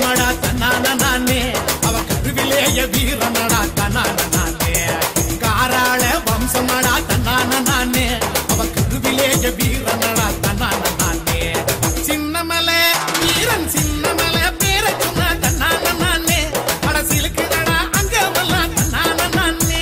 வம்சமடா தன்னான நானே அவ கருவிலேய வீரனடா தன்னான நானே காராள வம்சமடா தன்னான நானே அவ கருவிலேய வீரனடா தன்னான நானே சின்னமலை வீரன் சின்னமலை பேரை சொன்ன தன்னான நானே படசிலுக்குடா அங்கவெல்லாம் தன்னான நானே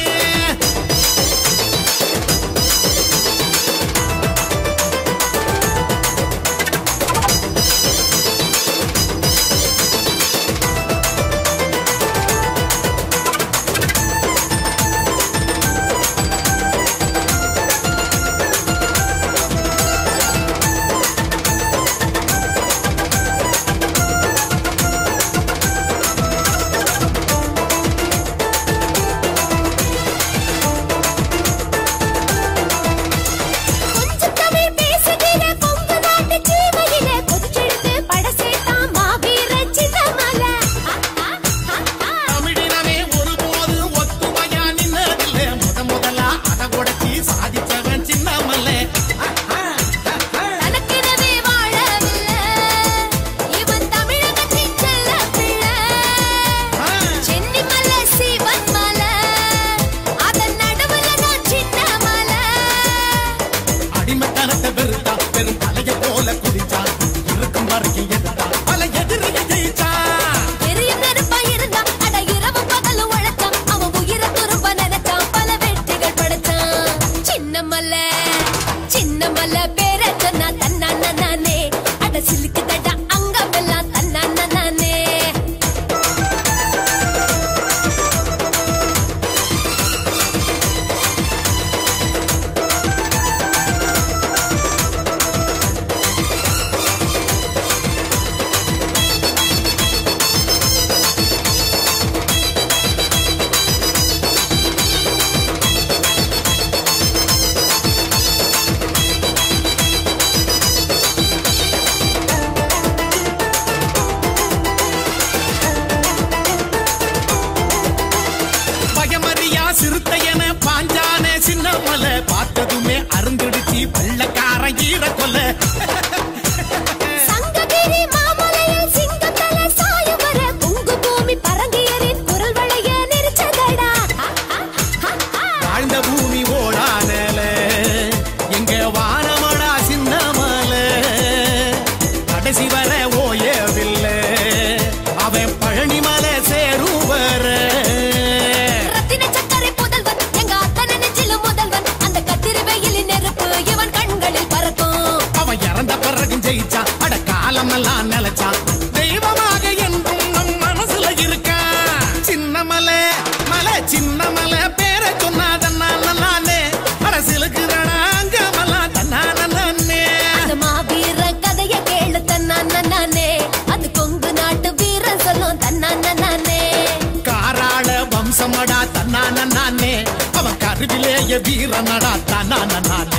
வீரனடா தன்னான நானே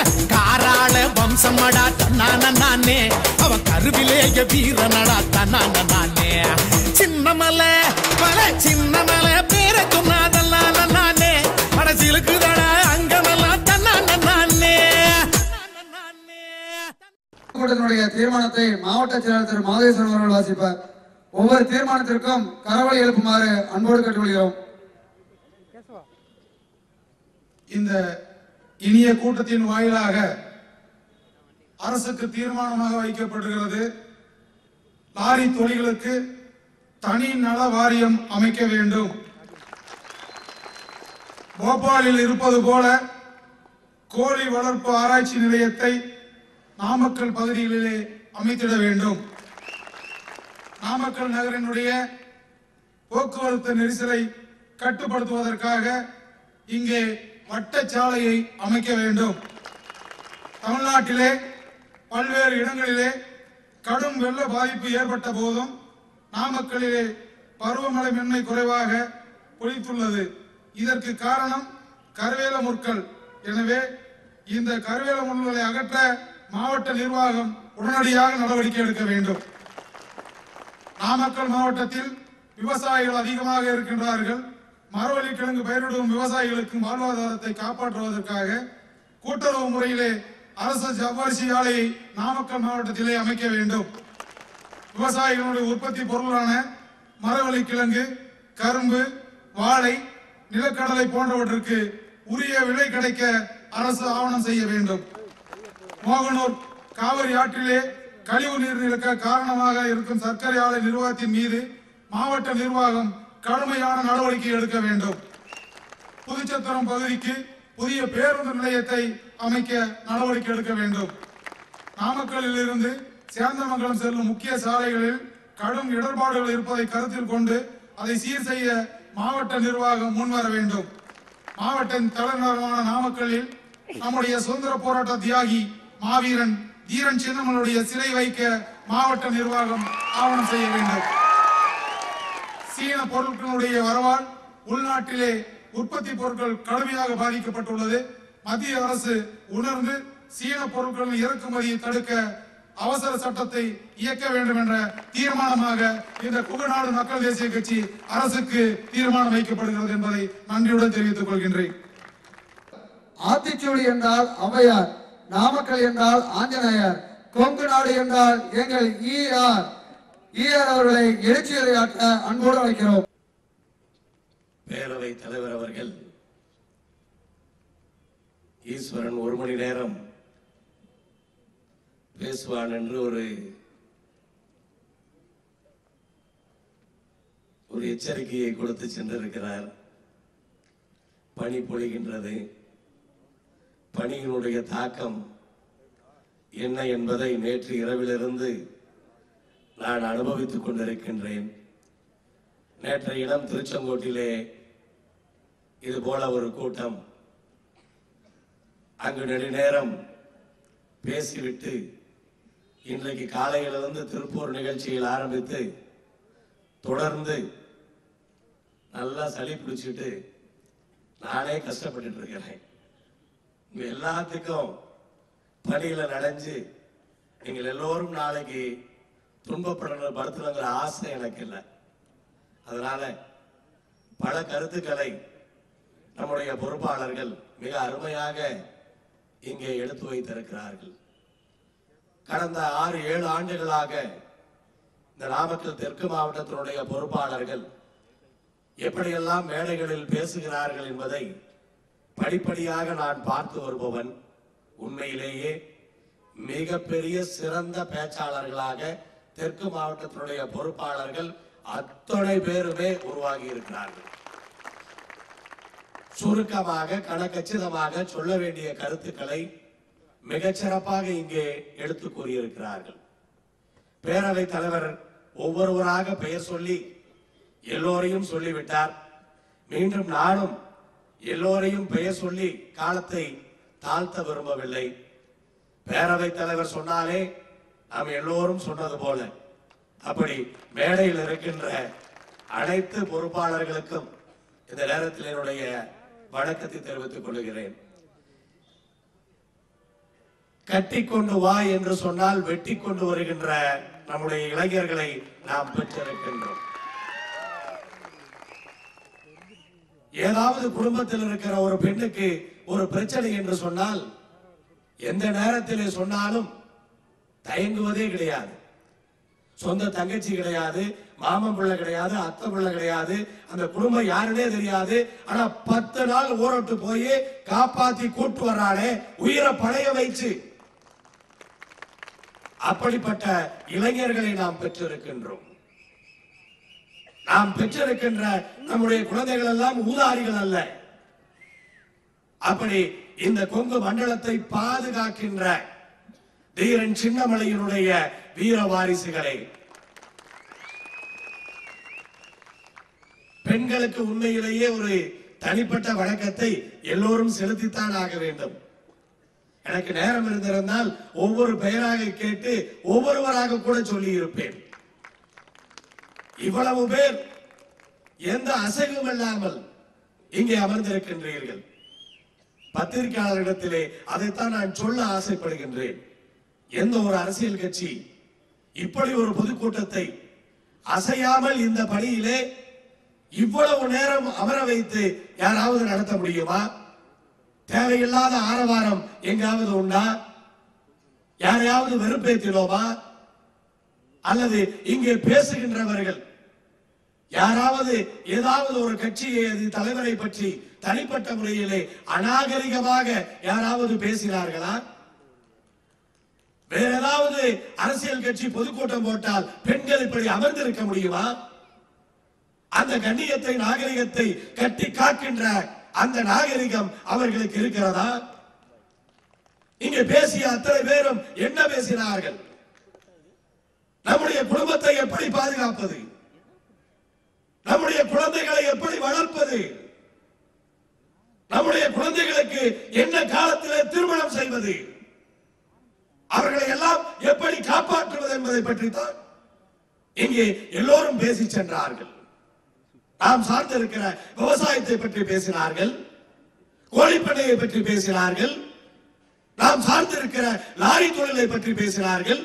காராள வம்சமடா தன்னான நானே அவ கருவிலேய வீரனடா தன்னான நானே சின்னமலை மலை சின்னமலை பேரை சொன்னாதல்லான நானே படசிலுக்குதடா அங்கமெல்லாம் தன்னான நானே. கூட்டத்தினுடைய தீர்மானத்தை மாவட்ட செயலாளர் திரு மாதேஸ்வரன் அவர்கள் வாசிப்பார். ஒவ்வொரு தீர்மானத்திற்கும் கரவொலி எழுப்புமாறு அன்போடு கேட்டுக்கொள்கிறோம். இந்த இனிய கூட்டத்தின் வாயிலாக அரசுக்கு தீர்மானமாக வைக்கப்படுகிறது. லாரி தொழில்களுக்கு தனி நல வாரியம் அமைக்க வேண்டும். போபாலில் இருப்பது போல கோழி வளர்ப்பு ஆராய்ச்சி நிலையத்தை நாமக்கல் பகுதிகளிலே அமைத்திட வேண்டும். நாமக்கல் நகரினுடைய போக்குவரத்து நெரிசலை கட்டுப்படுத்துவதற்காக இங்கே வட்டச்சாலையை அமைக்க வேண்டும். தமிழ்நாட்டிலே பல்வேறு இடங்களிலே கடும் வெள்ள பாதிப்பு ஏற்பட்ட போதும் நாமக்கலிலே பருவமழை மென்மை குறைவாக பொழித்துள்ளது. இதற்கு காரணம் கருவேல முற்கள். எனவே இந்த கருவேல முள்களை அகற்ற மாவட்ட நிர்வாகம் உடனடியாக நடவடிக்கை எடுக்க வேண்டும். நாமக்கல் மாவட்டத்தில் விவசாயிகள் அதிகமாக இருக்கின்றார்கள். மரவள்ளிக்கிழங்கு பயிரிடும் விவசாயிகளுக்கு வாழ்வாதாரத்தை காப்பாற்றுவதற்காக கூட்டுறவு முறையிலே அரசு ஜவ்வரிசி ஆலையை நாமக்கல் மாவட்டத்திலே அமைக்க வேண்டும். விவசாயிகளுடைய உற்பத்தி பொருளான மரவள்ளிக்கிழங்கு, கரும்பு, வாழை, நிலக்கடலை போன்றவற்றுக்கு உரிய விலை கிடைக்க அரசு ஆவணம் செய்ய வேண்டும். மோகனூர் காவிரி ஆற்றிலே கழிவு நீர் நிற்க காரணமாக இருக்கும் சர்க்கரை ஆலை நிர்வாகத்தின் மீது மாவட்ட நிர்வாகம் கடுமையான நடவடிக்கை எடுக்க வேண்டும். புதுச்சத்திரம் பகுதிக்கு புதிய பேருந்து நிலையத்தை அமைக்க நடவடிக்கை எடுக்க வேண்டும். நாமக்கல்லில் இருந்து சேந்தமங்கலம் செல்லும் முக்கிய சாலைகளில் கடும் இடர்பாடுகள் இருப்பதை கருத்தில் கொண்டு அதை சீர் செய்ய மாவட்ட நிர்வாகம் முன்வர வேண்டும். மாவட்ட தலைநகரமான நாமக்கல்லில் நம்முடைய சுதந்திர போராட்ட தியாகி மாவீரன் தீரன் சின்னமனுடைய சிலை வைக்க மாவட்ட நிர்வாகம் ஆவணம் செய்ய வேண்டும். சீன பொருட்களுடைய வரவால் உள்நாட்டிலே உற்பத்தி பொருட்கள் கடுமையாக பாதிக்கப்பட்டுள்ளது. மத்திய அரசு உணர்ந்து சீன பொருட்களின் இறக்குமதியை தடுக்க அவசர சட்டத்தை இயக்க வேண்டும் என்ற தீர்மானமாக இந்த குகநாடு மக்கள் தேசிய கட்சி அரசுக்கு தீர்மானம் வைக்கப்படுகிறது என்பதை நன்றியுடன் தெரிவித்துக் கொள்கின்றேன். ஆத்திச்சூடி என்றால் ஔவையார், நாமக்கல் என்றால் ஆஞ்சநேயர், கொங்கு நாடு என்றால் எங்கள் ER அவர்களை எழுச்சியுரையாற்ற அன்போடு அழைக்கிறோம். பேரவை தலைவர் அவர்கள் ஈஸ்வரன் 1 மணி நேரம் பேசுவான் என்று ஒரு எச்சரிக்கையை கொடுத்து சென்றிருக்கிறார். பனி பொழிகின்றது. பனியினுடைய தாக்கம் என்ன என்பதை நேற்று இரவிலிருந்து நான் அனுபவித்துக் கொண்டிருக்கின்றேன். நேற்றைய இடம் திருச்செங்கோட்டிலே இது போல ஒரு கூட்டம். அங்கு நெடுநேரம் பேசிவிட்டு இன்றைக்கு காலையிலிருந்து திருப்பூர் நிகழ்ச்சியில் ஆரம்பித்து தொடர்ந்து நல்லா சளி பிடிச்சிட்டு நானே கஷ்டப்பட்டு இருக்கிறேன். எல்லாத்துக்கும் பணியில நனைஞ்சு நீங்கள் எல்லோரும் நாளைக்கு துன்பப்படுத்துங்கிற ஆசை எனக்கு இல்லை. அதனால பல கருத்துக்களை நம்முடைய பொறுப்பாளர்கள் மிக அருமையாக இங்கே எடுத்து வைத்திருக்கிறார்கள். கடந்த 6-7 ஆண்டுகளாக இந்த நாமக்கல் தெற்கு மாவட்டத்தினுடைய பொறுப்பாளர்கள் எப்படியெல்லாம் மேடைகளில் பேசுகிறார்கள் என்பதை படிப்படியாக நான் பார்த்து வருபவன். உண்மையிலேயே மிகப்பெரிய சிறந்த பேச்சாளர்களாக தெற்கு மாவட்டத்தினுடைய பொறுப்பாளர்கள் அத்தனை பேருமே உருவாகி இருக்கிறார்கள். சுருக்கமாக கணக்கச்சிதமாக சொல்ல வேண்டிய கருத்துக்களை மிகச்சிறப்பாக இங்கே எடுத்து கூறியிருக்கிறார்கள். பேரவைத் தலைவர் ஒவ்வொருவராக பெயர் சொல்லி எல்லோரையும் சொல்லிவிட்டார். மீண்டும் நானும் எல்லோரையும் பெயர் சொல்லி காலத்தை தாழ்த்த விரும்பவில்லை. பேரவைத் தலைவர் சொன்னாலே நாம் எல்லோரும் சொன்னது போல அப்படி மேடையில் இருக்கின்ற அனைத்து பொறுப்பாளர்களுக்கும் இந்த நேரத்தில் என்னுடைய வணக்கத்தை தெரிவித்துக் கொள்கிறேன். கட்டி கொண்டு வா என்று சொன்னால் வெட்டி கொண்டு வருகின்ற நம்முடைய இளைஞர்களை நாம் பெற்றிருக்கின்றோம். ஏதாவது குடும்பத்தில் இருக்கிற ஒரு பெண்ணுக்கு ஒரு பிரச்சனை என்று சொன்னால் எந்த நேரத்திலே சொன்னாலும் தயங்குவதே கிடையாது. சொந்த தங்கச்சி கிடையாது, மாமன் பிள்ளை கிடையாது, அத்தை பிள்ளை கிடையாது, அந்த குடும்பம் யாருன்னே தெரியாது. ஆனா 10 நாள் ஊரட்டு போய் காப்பாத்தி கூட்டு வர்றானே, உயிரை பணைய வைச்சு. அப்படிப்பட்ட இளைஞர்களை நாம் பெற்றிருக்கின்றோம். நாம் பெற்றிருக்கின்ற நம்முடைய குழந்தைகள் எல்லாம் ஊதாரிகள் அல்ல. அப்படி இந்த கொங்கு மண்டலத்தை பாதுகாக்கின்ற தீரன் சின்னமலையினுடைய வீர வாரிசுகளை, பெண்களுக்கு உண்மையிலேயே ஒரு தனிப்பட்ட வணக்கத்தை எல்லோரும் செலுத்தித்தான் ஆக வேண்டும். எனக்கு நேரம் இருந்திருந்தால் ஒவ்வொரு பெயராக கேட்டு ஒவ்வொருவராக கூட சொல்லி இருப்பேன். இவ்வளவு பேர் எந்த அசைவும் இல்லாமல் இங்கே அமர்ந்திருக்கின்றீர்கள். பத்திரிகையாளர்களிடத்திலே அதைத்தான் நான் சொல்ல ஆசைப்படுகின்றேன். எந்த ஒரு அரசியல் கட்சி இப்படி ஒரு பொதுக்கூட்டத்தை அசையாமல் இந்த பணியிலே இவ்வளவு நேரம் அமர வைத்து யாராவது நடத்த முடியுமா? தேவையில்லாத ஆரவாரம் எங்காவது உண்டா? யாரையாவது வெறுப்பேற்றினோமா? அல்லது இங்கே பேசுகின்றவர்கள் யாராவது ஏதாவது ஒரு கட்சியை தலைவரை பற்றி தனிப்பட்ட முறையிலே அநாகரிகமாக யாராவது பேசினார்களா? வேற ஏதாவது அரசியல் கட்சி பொதுக்கூட்டம் போட்டால் பெண்கள் இப்படி அமர்ந்திருக்க முடியுமா? அந்த கண்ணியத்தை நாகரிகத்தை கட்டி காக்கின்ற அந்த நாகரிகம் அவர்களுக்கு இருக்கிறதா? இங்கே பேசிய அத்தனை பேரும் என்ன பேசினார்கள்? நம்முடைய குடும்பத்தை எப்படி பாதுகாப்பது, நம்முடைய குழந்தைகளை எப்படி வளர்ப்பது, நம்முடைய குழந்தைகளுக்கு என்ன காலத்திலே திருமணம் செய்வது, அவர்களை எல்லாம் எப்படி காப்பாற்றுவது என்பதை பற்றி தான் இங்கே எல்லோரும் பேசி சென்றார்கள். நாம் சார்ந்திருக்கிற விவசாயத்தை பற்றி பேசினார்கள், கோழிப்பண்ணையை பற்றி பேசினார்கள், நாம் சார்ந்திருக்கிற லாரி தொழிலை பற்றி பேசினார்கள்.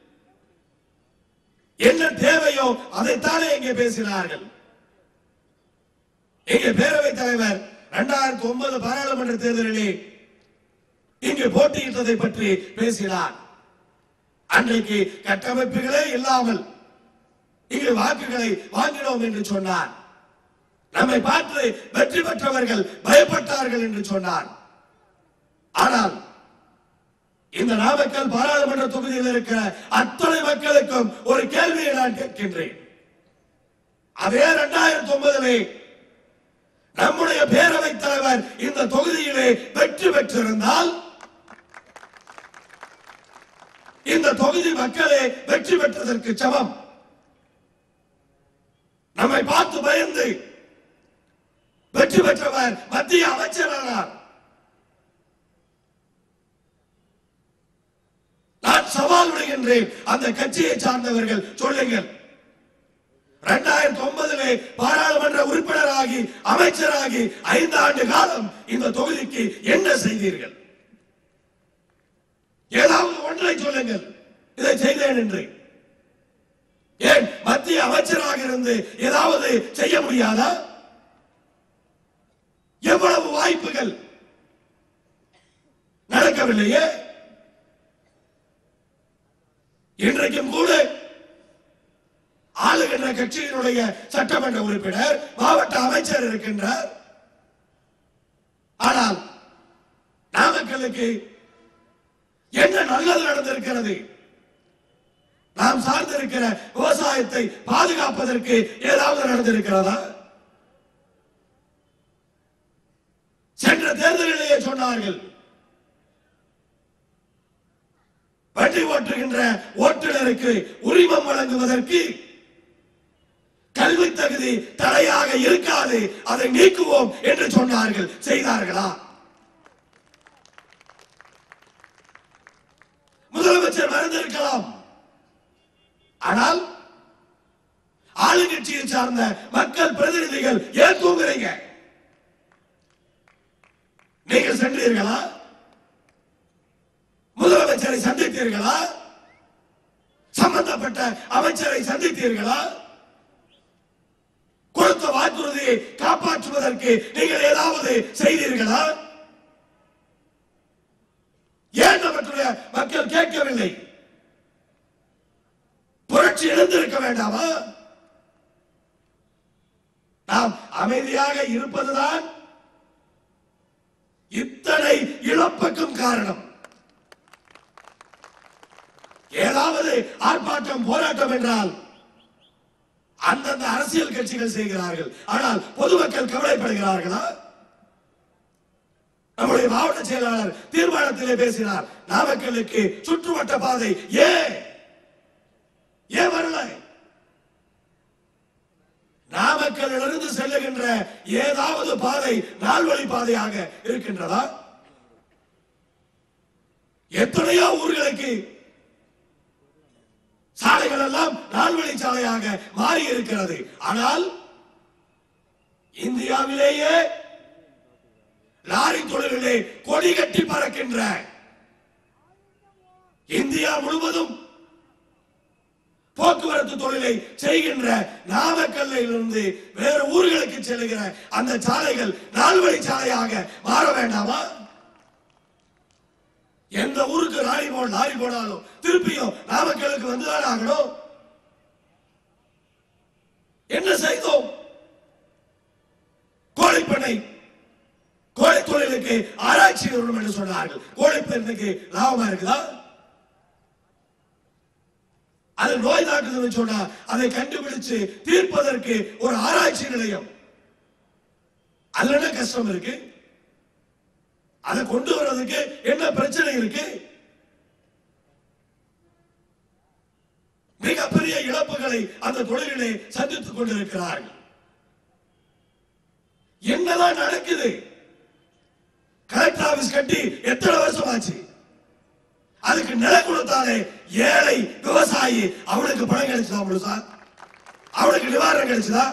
என்ன தேவையோ அதைத்தானே இங்கே பேசினார்கள். இங்கே பேரவைத் தலைவர் 2009 பாராளுமன்ற தேர்தலிலே இங்கு போட்டியிட்டதை பற்றி பேசினார். அன்றைக்கு கட்டமைப்புகளே இல்லாமல் இங்கு வாக்குகளை வாங்கினோம் என்று சொன்னார். நம்மை பார்த்து வெற்றி பெற்றவர்கள் பயப்பட்டார்கள் என்று சொன்னார். ஆனால் இந்த நாமக்கல் பாராளுமன்ற தொகுதியில் இருக்கிற அத்தனை மக்களுக்கும் ஒரு கேள்வியை நான் கேட்கின்றேன். அதே 2009 நம்முடைய பேரவைத் தலைவர் இந்த தொகுதியிலே வெற்றி பெற்றிருந்தால் இந்த தொகுதி மக்களே வெற்றி பெற்றதற்கு சமம். நம்மை பார்த்து பயந்து வெற்றி பெற்றவர் மத்திய அமைச்சரானார். நான் சவால் விடுகின்றேன், அந்த கட்சியை சார்ந்தவர்கள் சொல்லுங்கள், 2009 பாராளுமன்ற உறுப்பினராகி அமைச்சராகி 5 ஆண்டு காலம் இந்த தொகுதிக்கு என்ன செய்தீர்கள்? ஏதாவது ஒன்றை சொல்லுங்கள், இதை செய்தேன் என்று. ஏன் மத்திய அமைச்சராக இருந்து ஏதாவது செய்ய முடியாதா? எவ்வளவு வாய்ப்புகள் நடக்கவில்லையே. இன்றைக்கும் கூட ஆளுகின்ற கட்சியினுடைய சட்டமன்ற உறுப்பினர் மாவட்ட அமைச்சர் இருக்கின்றார். ஆனால் நாமக்கலுக்கு என்ன நல்லது நடந்திருக்கிறது? நாம் சார்ந்திருக்கிற விவசாயத்தை பாதுகாப்பதற்கு ஏதாவது நடந்திருக்கிறதா? சென்ற தேர்தலிலேயே சொன்னார்கள், வண்டி ஓட்டுகின்ற ஓட்டுநருக்கு உரிமம் வழங்குவதற்கு கல்வி தகுதி தடையாக இருக்காது, அதை நீக்குவோம் என்று சொன்னார்கள். செய்தார்களா? முதலமைச்சர் மறந்திருக்கலாம். ஆனால் ஆளுங்கட்சியை சார்ந்த மக்கள் பிரதிநிதிகள் ஏன் தூங்குறீங்க? நீங்கள் சென்றீர்களா? முதலமைச்சரை சந்தித்தீர்களா? சம்பந்தப்பட்ட அமைச்சரை சந்தித்தீர்களா? கொடுத்த வாக்குறுதியை காப்பாற்றுவதற்கு நீங்கள் ஏதாவது செய்தீர்களா? ஏன் அவற்றுடைய மக்கள் கேட்கவில்லை? புரட்சி எழுந்திருக்க வேண்டாமா? நாம் அமைதியாக இருப்பதுதான் இத்தனை இழப்புக்கும் காரணம். ஏதாவது ஆர்ப்பாட்டம் போராட்டம் என்றால் அந்தந்த அரசியல் கட்சிகள் செய்கிறார்கள். ஆனால் பொதுமக்கள் கவலைப்படுகிறார்களா? நம்முடைய மாவட்ட செயலாளர் தீர்மானத்திலே பேசினார், நாமக்கலுக்கு சுற்றுவட்ட பாதை ஏன் வரல? நாமக்கலிலிருந்து செல்லுகின்ற ஏதாவது பாதை நால்வழி பாதையாக இருக்கின்றதா? எத்தனையோ ஊர்களுக்கு சாலைகள் எல்லாம் நால்வழி சாலையாக மாறி இருக்கிறது. ஆனால் இந்தியாவிலேயே லாரி தொழிலே கொடி கட்டி பறக்கின்ற, இந்தியா முழுவதும் போக்குவரத்து தொழிலை செய்கின்ற நாமக்கல்லில் இருந்து வேறு ஊர்களுக்கு செல்லுகிற அந்த சாலைகள் நால்வழி சாலையாக மாற வேண்டாமா? எந்த ஊருக்கு லாரி போனாலும் திருப்பியும் நாமக்கலுக்கு வந்துதான் ஆகணும். இதற்கு ஆராய்ச்சி நிறுவனம் என்று சொன்னார்கள். கோழிப்பண்ணைக்கு லாபமா இருக்குதா? அது நோய் தாக்குதல் சொன்னா அதை கண்டுபிடிச்சு தீர்ப்பதற்கு ஒரு ஆராய்ச்சி நிலையம், அதுல என்ன கஷ்டம் இருக்கு? அதை கொண்டு வர்றதுக்கு என்ன பிரச்சனை இருக்கு? மிகப்பெரிய இழப்புகளை அந்த தொழிலிலே சந்தித்துக் கொண்டிருக்கிறார்கள். என்னதான் நடக்குது? கலெக்டர் ஆபீஸ் கட்டி எத்தனை வருஷம் ஆச்சு? அதுக்கு நிலம் கொடுத்தாலே ஏழை விவசாயி அவனுக்கு பணம் கிடைச்சதா? முழுசா அவனுக்கு நிவாரணம் கிடைச்சதா?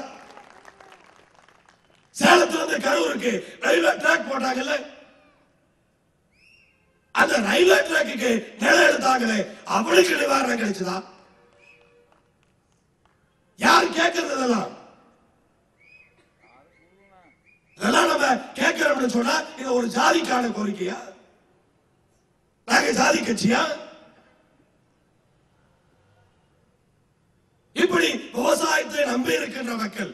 சேலத்துல இருந்து கரூருக்கு ரயில்வே டிராக் போட்டாங்கல்ல, அந்த ரயில்வே டிராக்கு நிலம் எடுத்தாங்களே அவனுக்கு நிவாரணம் கிடைச்சதா? யார் கேட்கறது? இதெல்லாம் நம்ம கேட்கிறோம்னு சொன்னா இது ஒரு ஜாதிக்கான கோரிக்கையா? நாங்க ஜாதி கட்சியா? இப்படி விவசாயத்தை நம்பி இருக்கின்ற மக்கள்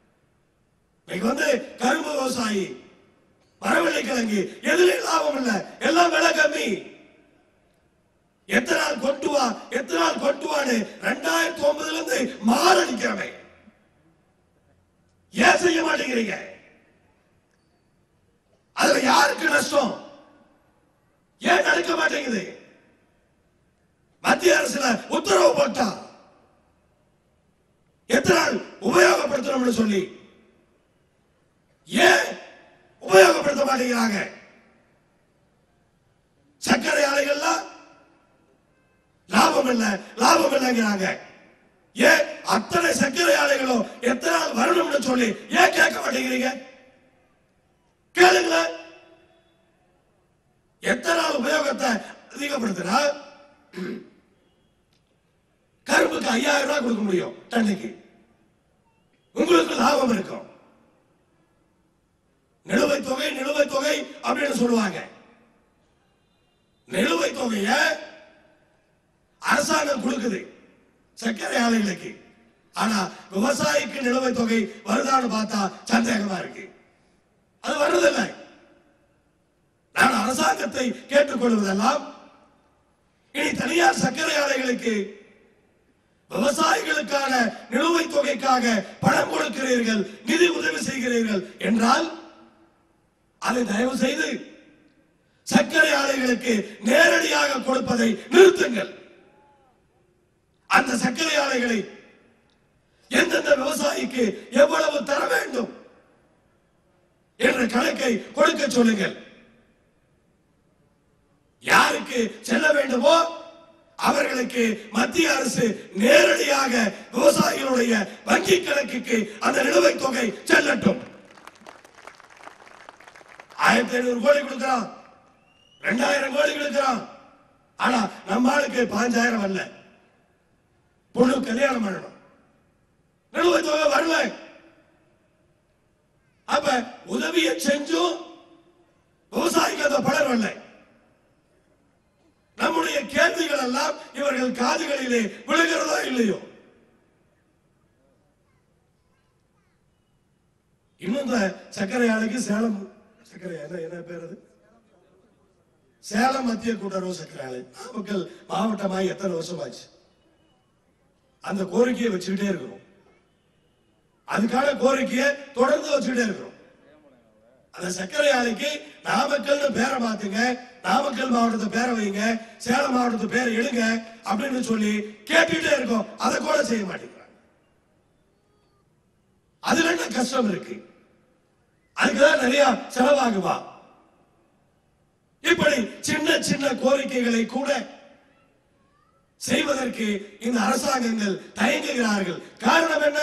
கரும்பு விவசாயி, மரவள்ளி கிழங்கு எதுலையும் லாபம் இல்ல, எல்லாம் விலை கம்மி. எத்தனை நாள் கொண்டு வான்னு 2009 இருந்து மாரடிக்கிறமே. ஏன் செய்ய மாட்டேங்கிறீங்க? அதுல யாருக்கு நஷ்டம்? ஏன் நடக்க மாட்டேங்குது? மத்திய அரசுல உத்தரவு போட்டா எத்தனை நாள் உபயோகப்படுத்தணும்னு சொல்லி ஏன் உபயோகப்படுத்த மாட்டேங்கிறாங்க? சர்க்கரை ஆலைகள்லாம் லாபம் இல்லைங்கிறாங்க. ஏன் அத்தனை சர்க்கரை ஆலைகளும் எத்தனை நாள் வரணும்னு சொல்லி ஏன் கேட்க மாட்டேங்கிறீங்க? கேளுங்களேன். எத்தனை நாள் உபயோகத்தை அதிகப்படுத்தினா கரும்புக்கு 5000 ரூபாய் கொடுக்க முடியும் டன்னுக்கு, உங்களுக்கு லாபம் இருக்கும். நிலுவைத் தொகை அப்படின்னு சொல்லுவாங்க. நிலுவைத் தொகையை அரசாங்கம் கொடுக்குது சர்க்கரை ஆலைகளுக்கு. ஆனா விவசாயிக்கு நிலுவைத் தொகை வருதான்னு பார்த்தா சந்தேகமா இருக்கு. அது வருவதில்லை. நான் அரசாங்கத்தை கேட்டுக்கொள்வதெல்லாம், இனி தனியார் சர்க்கரை ஆலைகளுக்கு விவசாயிகளுக்கான நிலுவைத் தொகைக்காக பணம் கொடுக்கிறீர்கள், நிதி உதவி செய்கிறீர்கள் என்றால் அதை தயவு செய்து சர்க்கரை ஆலைகளுக்கு நேரடியாக கொடுப்பதை நிறுத்துங்கள். அந்த சர்க்கரை ஆலைகளை எந்தெந்த விவசாயிக்கு எவ்வளவு தர வேண்டும் என்ற கணக்கை கொடுக்க சொல்லுங்கள். யாருக்கு செல்ல வேண்டுமோ அவர்களுக்கு மத்திய அரசு நேரடியாக விவசாயிகளுடைய வங்கி கணக்குக்கு அந்த நிலுவைத் தொகை செல்லட்டும். 1500 கோடி கொடுக்கிறான், 2000 கோடி கொடுக்கிறான். ஆனா நம்ம ஆளுக்கு 5000 அல்ல. பொண்ணு கல்யாணம் பண்ணணும், நிலுவைத் தொகை வரல. அப்ப உதவியை செஞ்சும் விவசாயிக்கு அந்த பலன் வரல. நம்முடைய கேள்விகள் எல்லாம் இவர்கள் காதுகளிலே விழுகிறதோ இல்லையோ? இன்னும் இந்த சர்க்கரை ஆலைக்கு சேலம் சர்க்கரை என்ன பேர்? அது சேலம் மத்திய கூட்டுறவு சர்க்கரை ஆலை நாமக்கல் மாவட்டமாய் எத்தனை வருஷம் ஆச்சு? அந்த கோரிக்கையை வச்சுக்கிட்டே இருக்கிறோம். அதுக்கான கோரிக்கையை தொடர்ந்து வச்சுக்கிட்டே இருக்கிறோம். அந்த சர்க்கரை ஆலைக்கு நாமக்கல் பேரை மாத்துங்க, நாமக்கல் மாவட்டத்தை பேரை வைங்க, சேலம் மாவட்டத்தை பேரை எடுங்க அப்படின்னு சொல்லி கேட்டுட்டே இருக்கோம். அதை கூட செய்ய மாட்டேங்கிறாங்க. அதுல என்ன கஷ்டம் இருக்கு? அதுக்குதான் நிறைய செலவாகுமா? இப்படி சின்ன சின்ன கோரிக்கைகளை கூட செய்வதற்கு இந்த அரசாங்கங்கள் தயங்குகிறார்கள். காரணம் என்ன?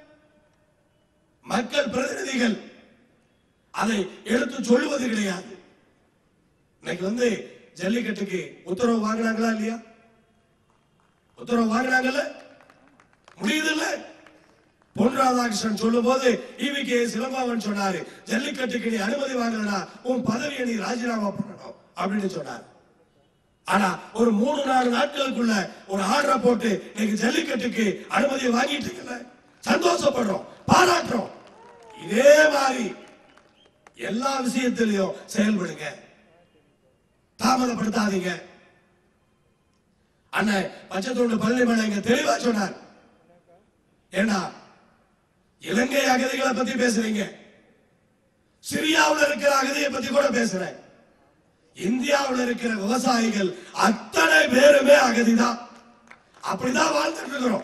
மக்கள் பிரதிநிதிகள் அதை எடுத்து சொல்லுவது கிடையாது. இன்னைக்கு ஜல்லிக்கட்டுக்கு உத்தரவு வாங்கினாங்களா இல்லையா? உத்தரவு வாங்கினாங்கல்ல, முடியுது இல்ல? பொன் ராதாகிருஷ்ணன் சொல்லும் போது EVK சிலம்பாவன் சொன்னாரு, ஜல்லிக்கட்டுக்கு நீ அனுமதி வாங்கலனா உன் பதவியை நீ ராஜினாமா பண்ணணும் அப்படின்னு சொன்னார். ஆனா ஒரு 3-4 நாட்களுக்குள்ள ஒரு ஆர்டரை போட்டு நீங்க ஜல்லிக்கட்டுக்கு அனுமதியை வாங்கிட்டீங்கல்ல, சந்தோஷப்படுறோம், பாராட்டுறோம். இதே மாதிரி எல்லா விஷயத்திலையும் செயல்படுங்க, தாமதப்படுத்தாதீங்க. அண்ணன் பச்சத்தோண்டு பழனிமலை இங்க தெளிவா சொன்னார். ஏன்னா இலங்கை அகதிகளை பத்தி பேசுறீங்க, சிரியாவில் இருக்கிற அகதியை பத்தி கூட பேசுறேன். இந்தியாவில் இருக்கிற விவசாயிகள் அத்தனை பேருமே அகதிதான். அப்படிதான் வாழ்ந்துட்டு இருக்கிறோம்.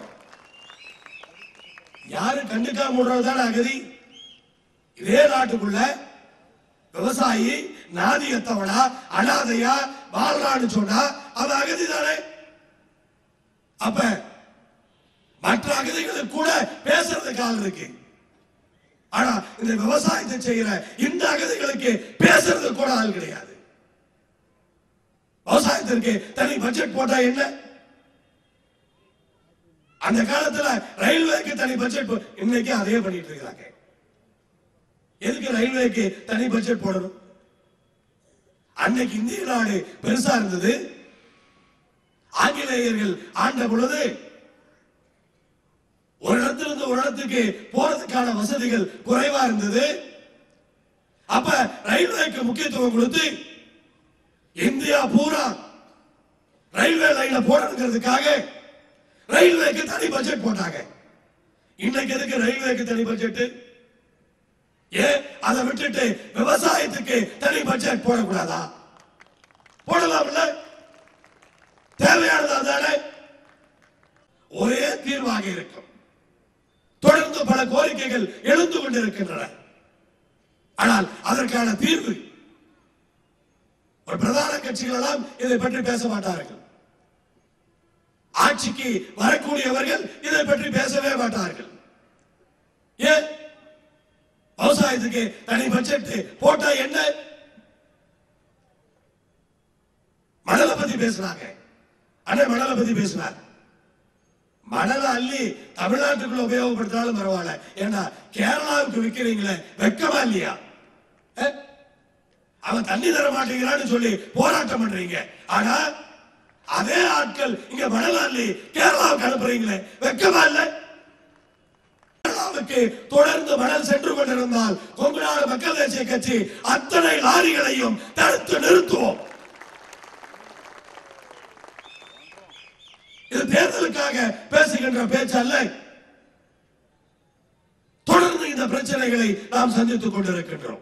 யாரு கண்டுக்காம விடுறதுதான் அகதி. இதே நாட்டுக்குள்ள விவசாயி நாதியத்தவனா அனாதையா வாழ்றான்னு சொன்னா அது அகதி தானே. அப்ப மற்ற அகதிகளுக்கு கூட பேசுறதுக்கு ஆள் இருக்கு. ஆனா இந்த விவசாயத்தை செய்யற இந்த அகதிகளுக்கு பேசுறது கூட ஆள் கிடையாது. விவசாயத்திற்கு தனி பட்ஜெட் போட்டா என்ன? அந்த காலத்துல ரயில்வேக்கு தனி பட்ஜெட், இன்னைக்கு அதே பண்ணிட்டு இருக்காங்க. எதுக்கு ரயில்வேக்கு தனி பட்ஜெட் போடணும்? அன்னைக்கு இந்திய நாடு பெருசா இருந்தது. ஆங்கிலேயர்கள் ஆண்ட பொழுது ஒரு இடத்திலிருந்து ஒரு இடத்துக்கு போறதுக்கான வசதிகள் குறைவா இருந்தது. அப்ப ரயில்வேக்கு முக்கியத்துவம் கொடுத்து இந்தியா பூரா ரயில்வே லைன்ல போடணுங்கிறதுக்காக ரயில்வேக்கு தனி பட்ஜெட் போட்டாங்க. இன்னைக்கு எதுக்கு ரயில்வேக்கு தனி பட்ஜெட்? ஏன் அதை விட்டுட்டு விவசாயத்துக்கு தனி பட்ஜெட் போடக்கூடாதா? போடலாம்ல, தேவையானதா தானே. ஒரே தீர்வாக இருக்கும். தொடர்ந்து பல கோரிக்கைகள் எழுந்து கொண்டிருக்கின்றன. ஆனால் அதற்கான தீர்வு ஒரு பிரதான கட்சிகள் எல்லாம் இதை பற்றி பேச மாட்டார்கள். ஆட்சிக்கு வரக்கூடியவர்கள் இதை பற்றி பேசவே மாட்டார்கள். ஏன்? விவசாயத்துக்கு தனி பட்ஜெட் போட்டா என்ன? மணலை பத்தி பேசினாங்க. அண்ணன் மணலை பத்தி பேசினார். மணலை அள்ளி தமிழ்நாட்டுக்குள்ள உபயோகப்படுத்தினாலும் பரவாயில்ல. ஏன்னா கேரளாவுக்கு விற்கிறீங்களே, வெக்கமா இல்லையா? அவன் தண்ணி தர மாட்டேங்கிறான்னு சொல்லி போராட்டம் பண்றீங்க. ஆனா அதே ஆட்கள் இங்க மணல் அள்ளி கேரளாவுக்கு அனுப்புறீங்களே, வெக்கமா இல்ல? கேரளாவுக்கு தொடர்ந்து மணல் சென்று கொண்டிருந்தால் கொங்கு நாடு மக்கள் தேசிய கட்சி அத்தனை லாரிகளையும் தடுத்து நிறுத்துவோம். இது தேர்தலுக்காக பேசுகின்ற பேச்சல்ல. தொடர்ந்து இந்த பிரச்சனைகளை நாம் சந்தித்துக் கொண்டிருக்கின்றோம்.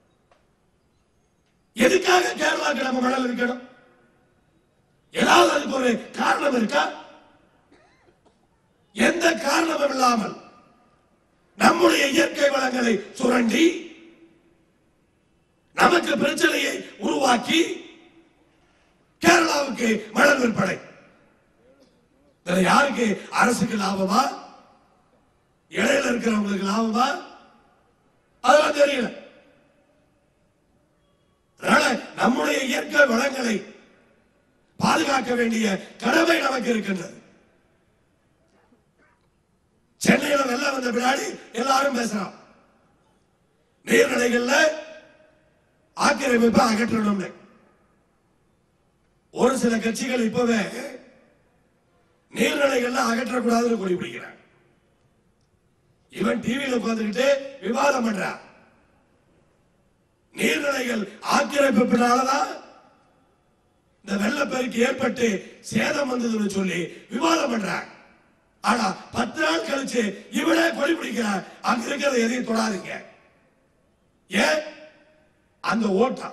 எதுக்காக கேரளாவுக்கு நம்ம மணல் இருக்கணும்? ஏதாவது அதுக்கு ஒரு காரணம் இருக்கா? எந்த காரணமும் இல்லாமல் நம்முடைய இயற்கை வளங்களை சுரண்டி நமக்கு பிரச்சனையை உருவாக்கி கேரளாவுக்கு மணல் விற்பனை. யாருக்கு? அரசுக்கு லாபமா? இடையில இருக்கிறவங்களுக்கு லாபமா? அதெல்லாம் தெரியல. நம்முடைய இயற்கை வளங்களை பாதுகாக்க வேண்டிய கடமை நமக்கு இருக்கின்றது. சென்னையில வெள்ளம் வந்த பின்னாடி எல்லாரும் பேசுறான், நீர்நிலைகள்ல ஆக்கிரமிப்பை அகற்றணும். ஒரு சில கட்சிகள் இப்பவே நீர்நிலைகள்ல அகற்றக்கூடாதுன்னு கொடி பிடிக்கிறான். இவன் டிவியில உட்கார்ந்துகிட்டு விவாதம் பண்றான். நீர்நிலைகள் ஆக்கிரமிப்பினாலதான் இந்த வெள்ளப்பெருக்கு ஏற்பட்டு சேதம் வந்ததுன்னு சொல்லி விவாதம் பண்றான். ஆனா 10 நாள் கழிச்சு இவனே கொடி பிடிக்கிறான், அங்க இருக்கிறத எதையும் தொடாதீங்க. ஏன்? அந்த